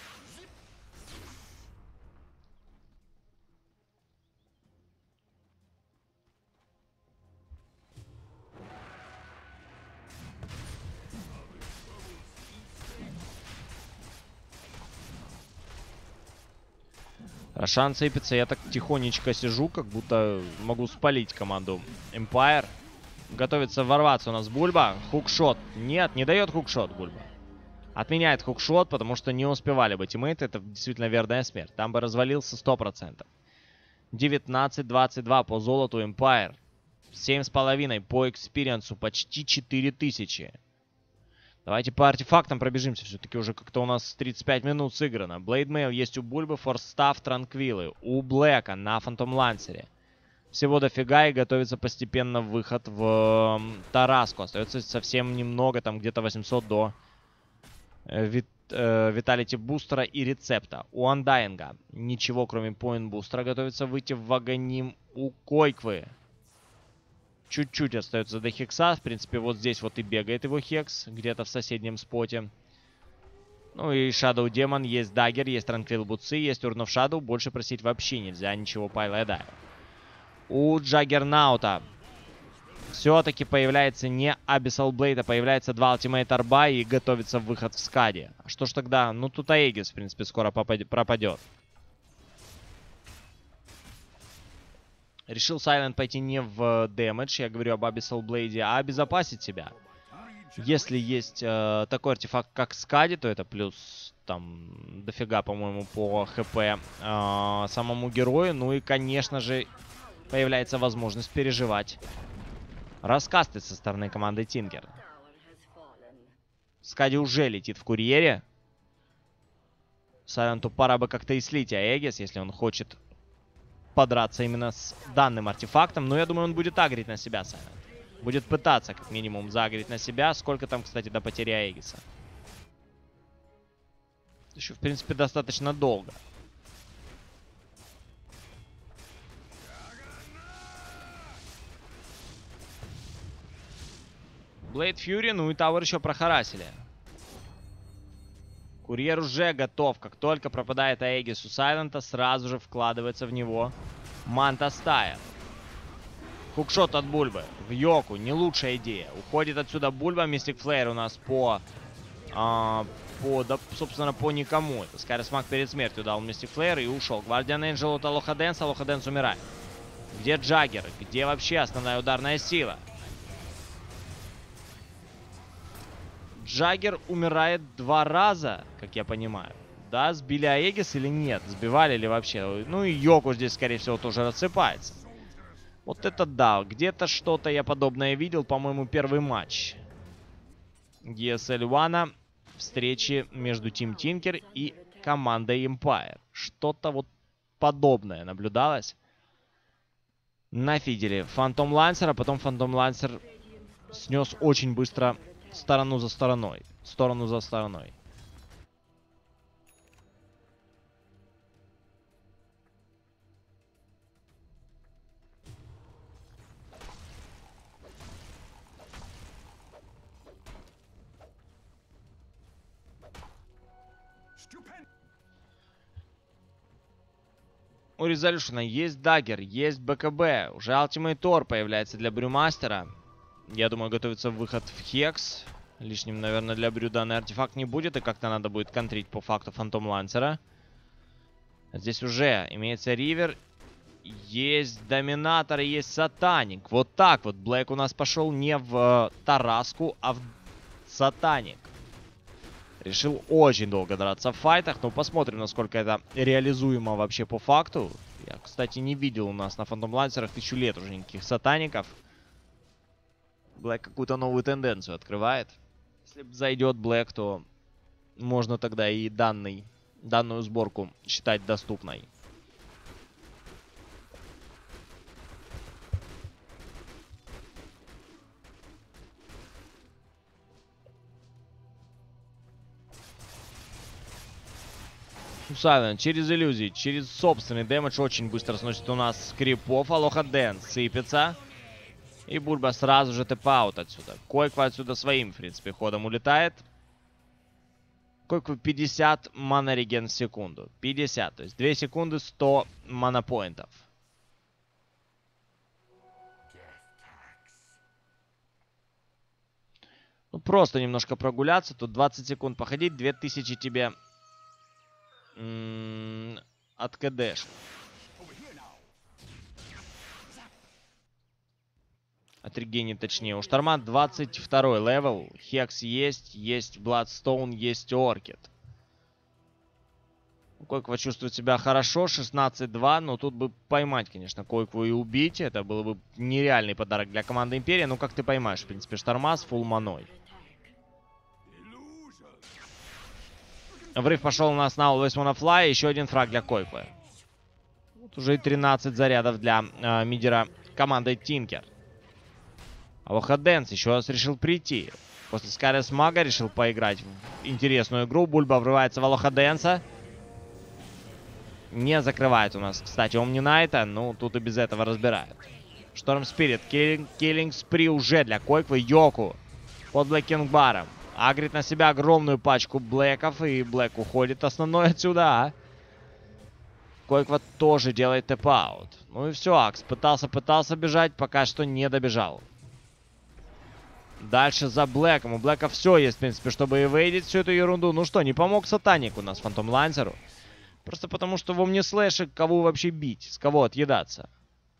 Рошан цепится, я так тихонечко сижу, как будто могу спалить команду Empire. Готовится ворваться у нас Бульба. Хукшот. Нет, не дает хукшот Бульба. Отменяет хукшот, потому что не успевали бы тиммейты. Это действительно верная смерть. Там бы развалился 100%. 19-22 по золоту Empire. 7,5 по экспириенсу. Почти 4000. Давайте по артефактам пробежимся. Все-таки уже как-то у нас 35 минут сыграно. Блейдмейл есть у Бульбы, Форстав, Транквилы. У Блэка на Фантом Лансере. Всего дофига и готовится постепенно выход в Тараску. Остается совсем немного, там где-то 800 до Виталити Бустера и Рецепта. У Андайнга ничего, кроме Поинт Бустера, готовится выйти в Ваганим. У Койквы чуть-чуть остается до Хекса. В принципе, вот здесь вот и бегает его Хекс. Где-то в соседнем споте. Ну и Shadow Demon. Есть Даггер, есть Транквил Бутсы, есть Urn of Shadow. Больше просить вообще нельзя. Ничего Пайлайдая. У Джаггернаута все-таки появляется не Abyssal Blade, а появляется 2 Ultimate Арба и готовится выход в Скаде. А что ж тогда? Ну тут Аегис, в принципе, скоро пропадет. Решил Silent пойти не в дэмэдж, я говорю об Abyssal Blade, а обезопасить себя. Если есть такой артефакт, как Скади, то это плюс там дофига, по-моему, по ХП самому герою. Ну и, конечно же, появляется возможность переживать раскасты со стороны команды Тинкер. Скади уже летит в курьере. Сайленту пора бы как-то и слить Аегис, если он хочет подраться именно с данным артефактом. Но я думаю, он будет агрить на себя, Сайлент. Будет пытаться, как минимум, загрить на себя. Сколько там, кстати, до потери Аегиса? Еще, в принципе, достаточно долго. Блейд Фьюри, ну и Тауэр еще прохарасили. Курьер уже готов. Как только пропадает Аегис у Сайлента, сразу же вкладывается в него Манта Стайл. Хукшот от Бульбы. В Йоку. Не лучшая идея. Уходит отсюда Бульба. Мистик Флеер у нас да, собственно, по никому. Это Скайрсмак перед смертью дал Мистик Флеер и ушел. Гвардиан Энджел от Алоха Дэнс. Алоха Дэнс умирает. Где Джаггер? Где вообще основная ударная сила? Джаггер умирает 2 раза, как я понимаю. Да, сбили Аегис или нет? Сбивали ли вообще? Ну и Йоку здесь, скорее всего, тоже рассыпается. Вот это да. Где-то что-то я подобное видел. По-моему, первый матч ESL One. Встречи между Team Tinker и командой Empire. Что-то вот подобное наблюдалось на фиделе. Фантом Лансер, а потом Фантом Лансер снес очень быстро сторону за стороной. Сторону за стороной. У Резолюшена есть даггер, есть БКБ. Уже Ultimate Tor появляется для Брюмастера. Я думаю, готовится выход в Хекс. Лишним, наверное, для Брю данный артефакт не будет. И как-то надо будет контрить по факту Фантом Лансера. Здесь уже имеется Ривер. Есть Доминатор и есть Сатаник. Вот так вот. Блэк у нас пошел не в Тараску, а в Сатаник. Решил очень долго драться в файтах. Но посмотрим, насколько это реализуемо вообще по факту. Я, кстати, не видел у нас на Фантом Лансерах 1000 лет уже никаких Сатаников. Блэк какую-то новую тенденцию открывает. Если зайдет Блэк, то можно тогда и данную сборку считать доступной. Сайлент через иллюзии, через собственный дэмэдж очень быстро сносит у нас крипов. Алоха Дэнс сыпется. И Бульба сразу же тэп-аут отсюда. Койква отсюда своим, в принципе, ходом улетает. Койква 50 мана-реген в секунду. 50, то есть 2 секунды 100 мана-поинтов. Ну, просто немножко прогуляться. Тут 20 секунд походить, 2000 тебе от КДш. Отрегенит, точнее. У Шторма 22 левел. Хекс есть Бладстоун, есть Оркид. Койква чувствует себя хорошо, 16-2, но тут бы поймать, конечно, Койкву и убить. Это был бы нереальный подарок для команды Империя. Ну, как ты поймаешь, в принципе, Шторма с фулл маной. Врыв пошел у нас на Always Wanna Fly. Еще один фраг для Койквы. Вот уже и 13 зарядов для мидера команды Тинкер. Алоха Дэнс еще раз решил прийти. После Скарис Мага решил поиграть в интересную игру. Бульба врывается в Алоха Дэнса. Не закрывает у нас, кстати, Омни Найта. Ну, тут и без этого разбирают. Шторм Спирит. Киллинг Спри уже для Койквы. Йоку под Блэкингбаром. Агрит на себя огромную пачку Блэков. И Блэк уходит основной отсюда. А? Койква тоже делает тэп-аут. Ну и все, Акс пытался бежать. Пока что не добежал. Дальше за Блэком. У Блэка все есть, в принципе, чтобы эвейдить всю эту ерунду. Ну что, не помог Сатаник у нас Фантом Лансеру. Просто потому, что в Омни Слэше кого вообще бить? С кого отъедаться?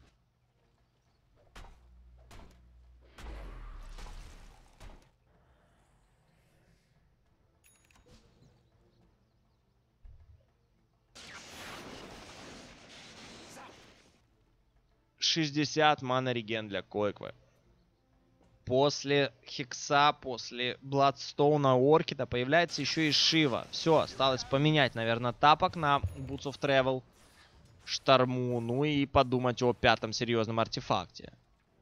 $60 мана реген для Койквы. После Хекса, после Бладстоуна, Оркида появляется еще и Шива. Все, осталось поменять, наверное, тапок на Boots of Travel, Шторму, ну и подумать о 5-м серьезном артефакте.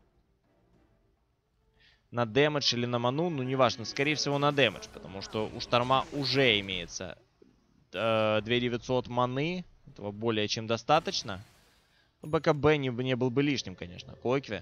На дэмэдж или на ману, ну неважно, скорее всего на дэмэдж, потому что у Шторма уже имеется 2900 маны, этого более чем достаточно. БКБ не был бы лишним, конечно, Койкве.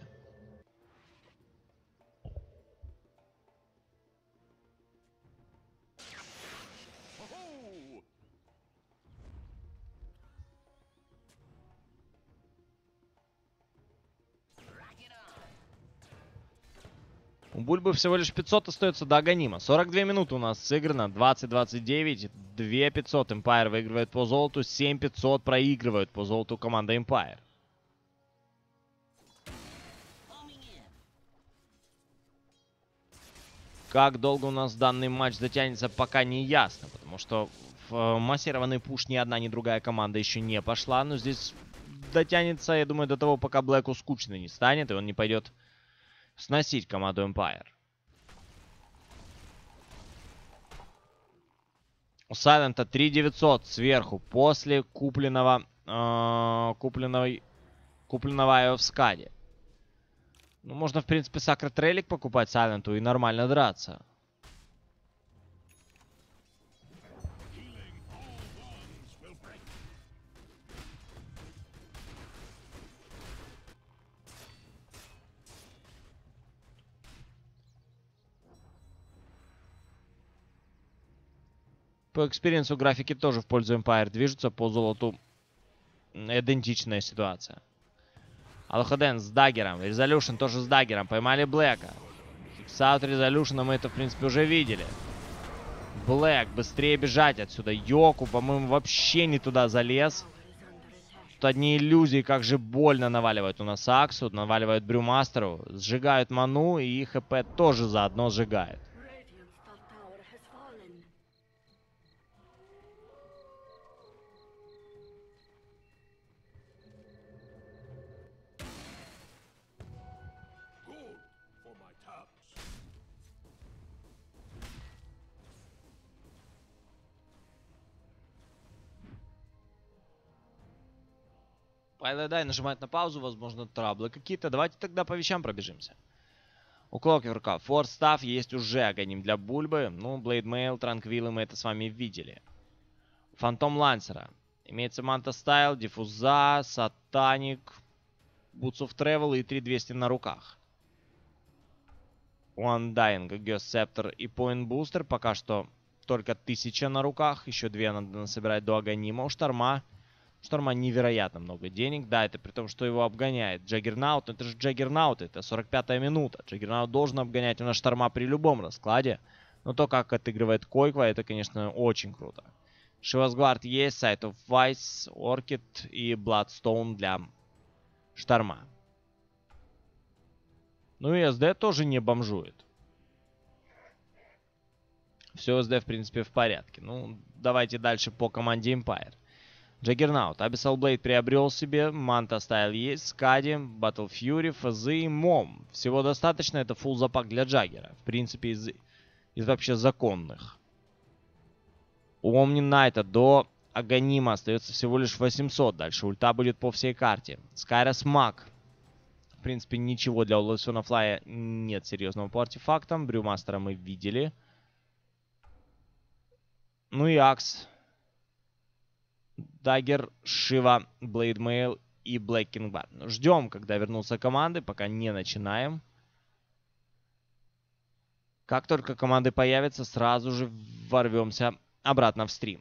У Бульбы всего лишь 500 остается до Аганима. 42 минуты у нас сыграно. 20-29. 2500 Empire выигрывает по золоту. 7500 проигрывают по золоту команда Empire. Как долго у нас данный матч затянется, пока не ясно. Потому что в массированный пуш ни одна, ни другая команда еще не пошла. Но здесь дотянется, я думаю, до того, пока Блэку скучно не станет. И он не пойдет сносить команду Empire. У Сайлента 3900 сверху после купленного в скаде. Ну, можно, в принципе, Сакрет Релик покупать Сайленту и нормально драться. По экспириенсу графики тоже в пользу Empire движутся, по золоту идентичная ситуация. Aloha Dance с даггером, Resolution тоже с даггером, поймали Блэка. Хиксаут Resolution мы это, в принципе, уже видели. Блэк, быстрее бежать отсюда. Йоку, по-моему, вообще не туда залез. Тут одни иллюзии, как же больно наваливают у нас Аксу, наваливают Брюмастеру, сжигают ману, и ХП тоже заодно сжигает. Пайладай нажимает на паузу, возможно, траблы какие-то. Давайте тогда по вещам пробежимся. У Клокверка Форс Стафф есть уже Аганим для Бульбы. Ну, Блейд Мейл, Транквиллы мы это с вами видели. Фантом Лансера. Имеется Манта Стайл, Диффуза, Сатаник, Boots of Travel и 3200 на руках. У Undying, Гёс Септор и Point Booster пока что только 1000 на руках. Еще 2 надо насобирать до Аганима. У Шторма невероятно много денег. Да, это при том, что его обгоняет Джаггернаут. Это же Джаггернаут, это 45-я минута. Джаггернаут должен обгонять у нас Шторма при любом раскладе. Но то, как отыгрывает Койква, это, конечно, очень круто. Шивасгвард есть, Sight of Vice, Orchid и Bloodstone для Шторма. Ну и СД тоже не бомжует. Все СД, в принципе, в порядке. Ну, давайте дальше по команде Empire. Джаггернаут. Abyssal Blade приобрел себе. Манта Стайл есть. Скади, Battle Fury, Фазы и Мом. Всего достаточно. Это фулл запак для Джаггера. В принципе, из вообще законных. У Омни Найта до Аганима остается всего лишь 800. Дальше ульта будет по всей карте. Скайрос Маг. В принципе, ничего для Улэсона Флая нет серьезного по артефактам. Брюмастера мы видели. Ну и Акс. Даггер, Шива, Блейдмейл и Блэк Кингбар. Ждем, когда вернутся команды, пока не начинаем. Как только команды появятся, сразу же ворвемся обратно в стрим.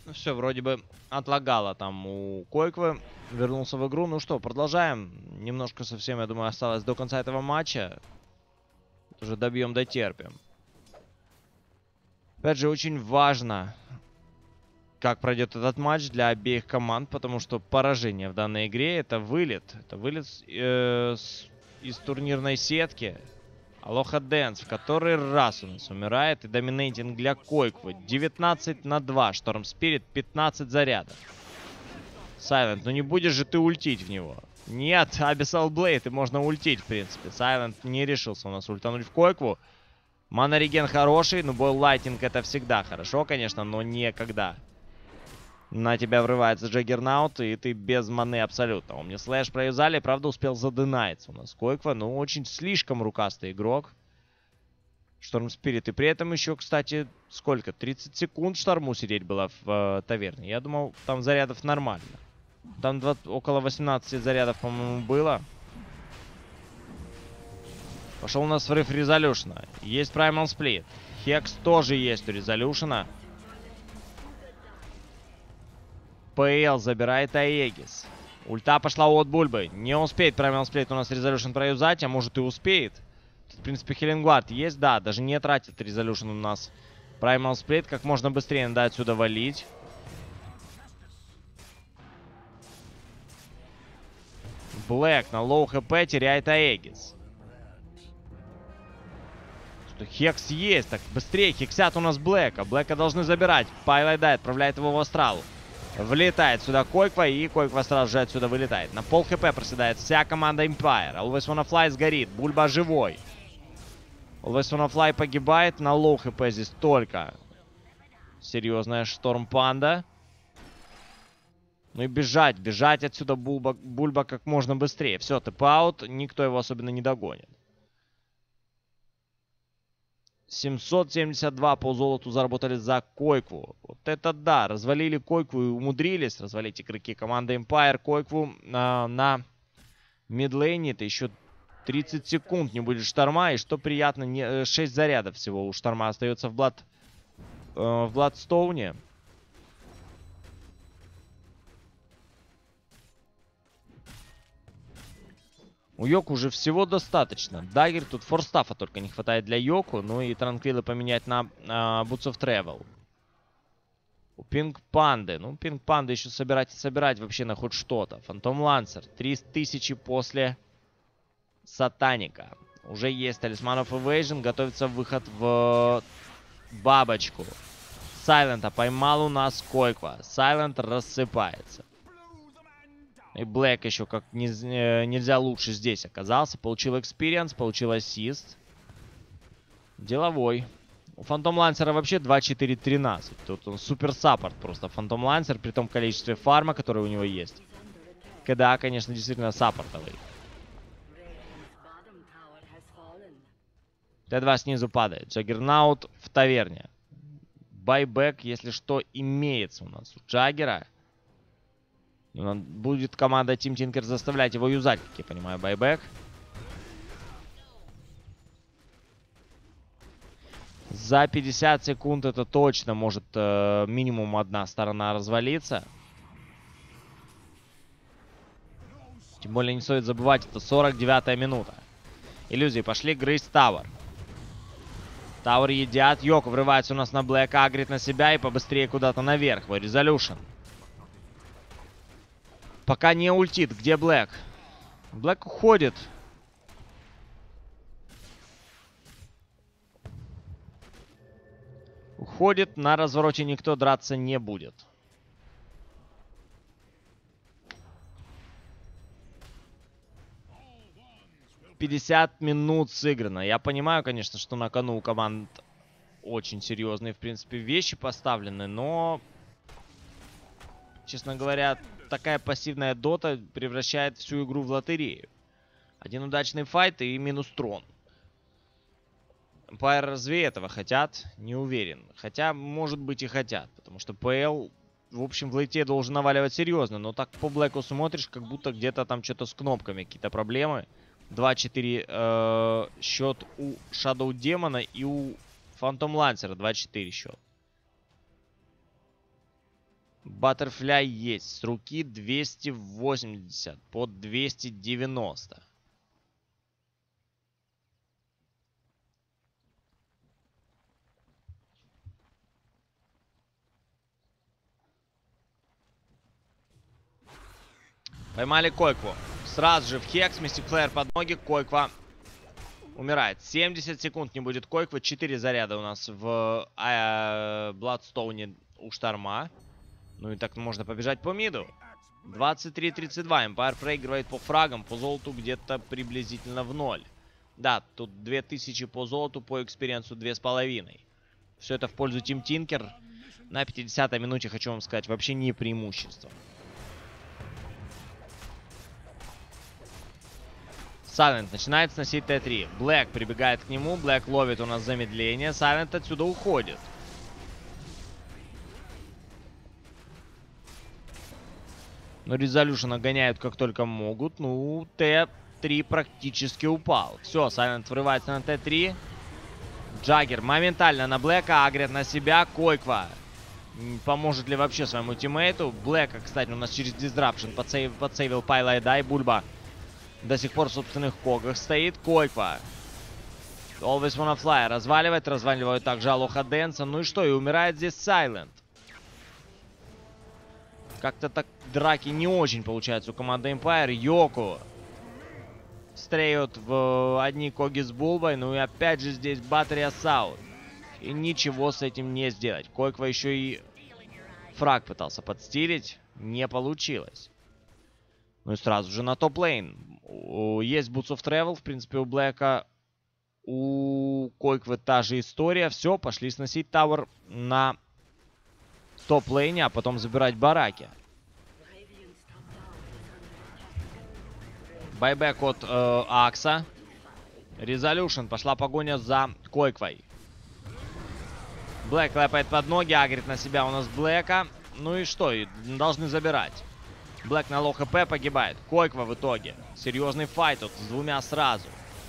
Все, вроде бы отлагало там у Койквы. Вернулся в игру. Ну что, продолжаем. Немножко совсем, я думаю, осталось до конца этого матча. Уже добьем, дотерпим. Опять же, очень важно, как пройдет этот матч для обеих команд, потому что поражение в данной игре это вылет. Это вылет из турнирной сетки. Алоха Дэнс в который раз у нас умирает. И доминейтинг для Койквы. 19-2. Шторм Спирит 15 зарядов. Сайлент, ну не будешь же ты ультить в него. Нет, Abyssal Blade, и можно ультить, в принципе. Сайлент не решился у нас ультануть в Койкву. Мана-реген хороший, но бой лайтинг это всегда хорошо, конечно, но никогда. На тебя врывается Джаггернаут, и ты без маны абсолютно. У меня слэш проюзали, правда успел задынаться у нас Койква. Ну, очень слишком рукастый игрок. Шторм Спирит. И при этом еще, кстати, сколько? 30 секунд Шторму сидеть было в таверне. Я думал, там зарядов нормально. Там около 18 зарядов, по-моему, было. Пошел у нас врыв Резолюшна. Есть Primal Split. Хекс тоже есть у Резолюшна. ПЛ забирает Аегис. Ульта пошла от Бульбы. Не успеет Primal Split у нас Резолюшн проюзать, а может и успеет. Тут, в принципе, Хиллингвард есть, да. Даже не тратит Резолюшн у нас Primal Split. Как можно быстрее надо отсюда валить. Блэк на лоу хп теряет Аегис. Что Хекс есть. Так, быстрее. Хексят у нас Блэка. Блэка должны забирать. Пайлайдай отправляет его в Астралу. Влетает сюда Койква, и Койква сразу же отсюда вылетает. На пол хп проседает вся команда Empire. Always Wanna Fly сгорит. Бульба живой. Always Wanna Fly погибает. На лоу хп здесь только серьезная Шторм Панда. Ну и бежать отсюда Бульба как можно быстрее. Все, тэп-аут. Никто его особенно не догонит. 772 по золоту заработали за Койкву. Вот это да, развалили Койкву и умудрились развалить игроки команды Empire. Койкву на мидлейне. Это еще 30 секунд не будет Шторма. И что приятно, 6 зарядов всего у Шторма остается в Бладстоуне. У Йоку уже всего достаточно. Даггер, тут форстафа только не хватает для Йоку. Ну и Транквилы поменять на Boots of Travel. У Пинг Панды. Ну, Пинг Панды еще собирать и собирать вообще на хоть что-то. Фантом Лансер. 3000 после Сатаника. Уже есть Талисман of Evasion. Готовится выход в бабочку. Сайлента поймал у нас Койква. Сайлент рассыпается. И Блэк еще как нельзя лучше здесь оказался. Получил экспириенс, получил ассист. Деловой. У Фантом Лансера вообще 2-4-13. Тут он супер саппорт просто. Фантом Лансер при том количестве фарма, который у него есть. КДА, конечно, действительно саппортовый. Т2 снизу падает. Джаггернаут в таверне. Байбек, если что, имеется у нас у Джаггера. Будет команда Team Tinker заставлять его юзать, как я понимаю, байбек. За 50 секунд это точно может минимум одна сторона развалиться. Тем более не стоит забывать, это 49-я минута. Иллюзии пошли грызть Тауэр. Тауэр едят. Йоко врывается у нас на Блэк, агрит на себя и побыстрее куда-то наверх. В Резолюшн. Пока не ультит. Где Блэк? Блэк уходит. Уходит. На развороте никто драться не будет. $50 минут сыграно. Я понимаю, конечно, что на кону у команд очень серьезные, в принципе, вещи поставлены, но, честно говоря, такая пассивная дота превращает всю игру в лотерею. Один удачный файт и минус трон. Empire разве этого хотят? Не уверен. Хотя, может быть, и хотят. Потому что ПЛ, в общем, в лейте должен наваливать серьезно. Но так по Блэку смотришь, как будто где-то там что-то с кнопками, какие-то проблемы. 2-4 счет у Shadow Демона и у Phantom Lancer 2-4 счет. Баттерфляй есть. С руки 280 под 290. Поймали Койкву. Сразу же в хекс. Мистик Флэр под ноги. Койква умирает. 70 секунд не будет Койквы. 4 заряда у нас в Бладстоуне у Шторма. Ну и так можно побежать по миду. 23-32. Эмпайр проигрывает по фрагам. По золоту где-то приблизительно в 0. Да, тут 2000 по золоту, по экспириенсу 2500. Все это в пользу Тим Тинкер. На 50-й минуте, хочу вам сказать, вообще не преимущество. Сайлент начинает сносить Т3. Блэк прибегает к нему. Блэк ловит у нас замедление. Сайлент отсюда уходит. Но Резолюшена гоняют как только могут. Ну, Т3 практически упал. Все, Сайлент врывается на Т3. Джаггер моментально на Блэка. Агрет на себя. Койква поможет ли вообще своему тиммейту? Блэка, кстати, у нас через Disruption подсейвил Пайла Дай. Бульба до сих пор в собственных когах стоит. Койква. Always Wanna Fly разваливает. Разваливают также Алоха Дэнса. Ну и что? И умирает здесь Сайлент. Как-то так драки не очень получаются у команды Empire. Йоку стреют в одни коги с Булбой. Ну и опять же здесь Battery Assault. И ничего с этим не сделать. Койква еще и фраг пытался подстилить. Не получилось. Ну и сразу же на топ-лейн. Есть Boots of Travel. В принципе, у Блэка, у Койквы та же история. Все, пошли сносить Тауэр на топ-лейне, а потом забирать бараки. Байбек от Акса. Резолюшн. Пошла погоня за Койквой. Блэк лапает под ноги. Агрит на себя у нас Блэка. Ну и что? Должны забирать. Блэк на лоу хп погибает. Койква в итоге. Серьезный файт тут с двумя сразу.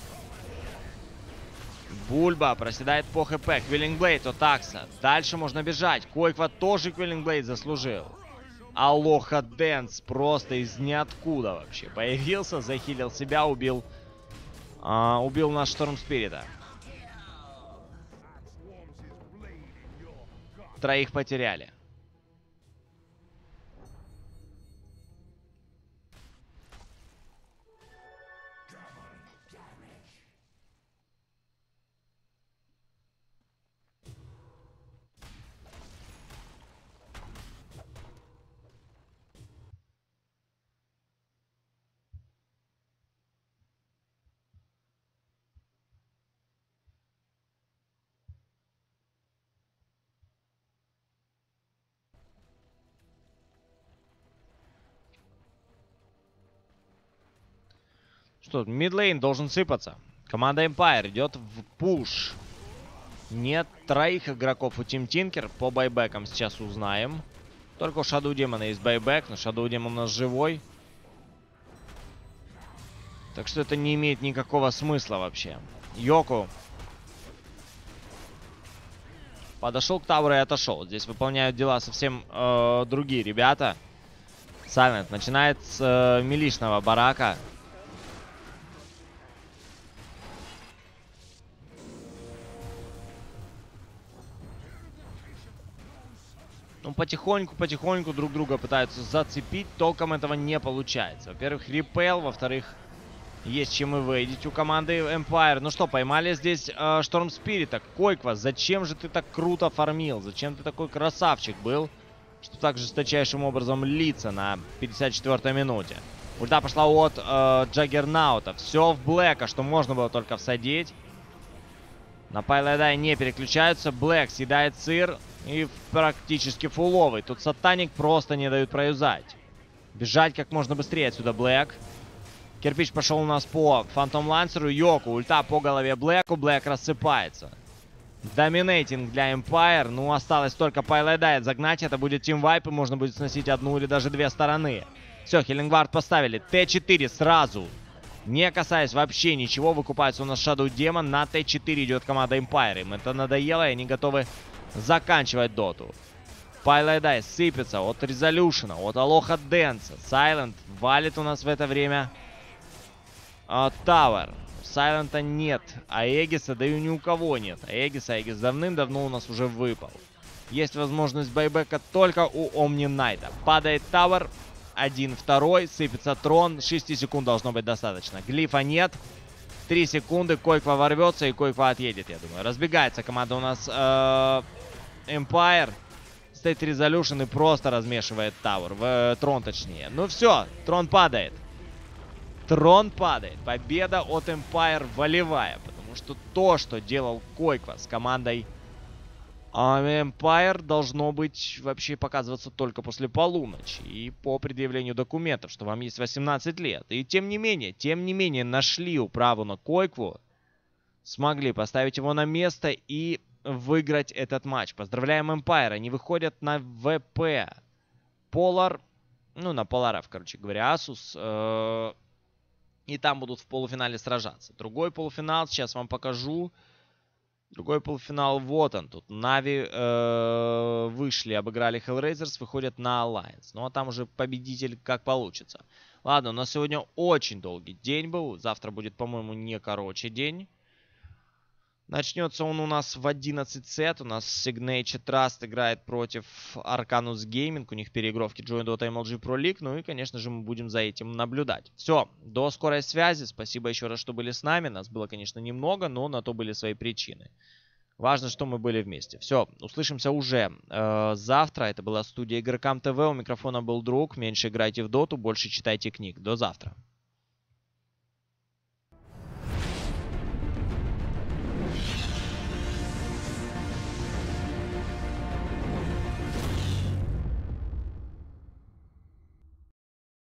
Бульба проседает по хп. Квиллингблейд от Акса. Дальше можно бежать. Койква тоже Квиллингблейд заслужил. Алоха Дэнс просто из ниоткуда вообще появился, захилил себя, убил наш Шторм Спирита. Троих потеряли. Что, мидлейн должен сыпаться. Команда Empire идет в пуш. Нет троих игроков у Тим Тинкер. По байбекам сейчас узнаем. Только у Shadow Demon есть байбек, но Shadow Demon у нас живой. Так что это не имеет никакого смысла вообще. Йоку подошел к Тауру и отошел. Здесь выполняют дела совсем другие ребята. Сайлент начинает с милишного барака. Ну, потихоньку друг друга пытаются зацепить. Толком этого не получается. Во-первых, репел. Во-вторых, есть чем и выйдить у команды Empire. Ну что, поймали здесь Шторм Спирита. Койква, зачем же ты так круто фармил? Зачем ты такой красавчик был, что так жесточайшим образом литься на 54-й минуте? Ульта пошла от Джаггернаута. Все в Блэка, что можно было только всадить. На Пайладай не переключаются. Блэк съедает сыр. И практически фуловый. Тут Сатаник просто не дают проюзать. Бежать как можно быстрее отсюда Блэк. Кирпич пошел у нас по Фантом Лансеру. Йоку, ульта по голове Блэку. Блэк рассыпается. Доминейтинг для Empire. Ну, осталось только Пайладай загнать. Это будет тимвайп, и можно будет сносить одну или даже две стороны. Все, Хиллингвард поставили. Т4 сразу. Не касаясь вообще ничего, выкупается у нас Shadow Demon. На Т4 идет команда Empire. Им это надоело, и они готовы заканчивать доту. Пайладай сыпется от Резолюшена, от Алоха Дэнса. Сайлент валит у нас в это время Тауэр. Сайлента нет, а Эгиса, да и ни у кого нет. Эгис давным-давно у нас уже выпал. Есть возможность байбека только у Омни Найта. Падает Тауэр. 1-2. Сыпется трон. 6 секунд должно быть достаточно. Глифа нет. 3 секунды. Койква ворвется и Койква отъедет, я думаю. Разбегается команда у нас Empire. State Resolution и просто размешивает Тауэр. Трон точнее. Ну все, трон падает. Трон падает. Победа от Empire волевая. Потому что то, что делал Койква с командой Empire, должно быть вообще показываться только после полуночи. И по предъявлению документов, что вам есть 18 лет. И тем не менее, нашли управу на Койкву. Смогли поставить его на место и выиграть этот матч. Поздравляем Empire. Они выходят на ВП. Polar. Ну, на Поларов, короче говоря, Asus. И там будут в полуфинале сражаться. Другой полуфинал сейчас вам покажу. Другой полуфинал, вот он тут. Нави вышли, обыграли Hellraisers, выходят на Alliance. Ну, а там уже победитель как получится. Ладно, у нас сегодня очень долгий день был. Завтра будет, по-моему, не короче день. Начнется он у нас в 11 сет. У нас Signature Trust играет против Arcanus Gaming. У них переигровки Join Dota MLG Pro League. Ну и, конечно же, мы будем за этим наблюдать. Все, до скорой связи. Спасибо еще раз, что были с нами. Нас было, конечно, немного, но на то были свои причины. Важно, что мы были вместе. Все, услышимся уже завтра. Это была студия Игрокам ТВ. У микрофона был Друг. Меньше играйте в доту, больше читайте книг. До завтра.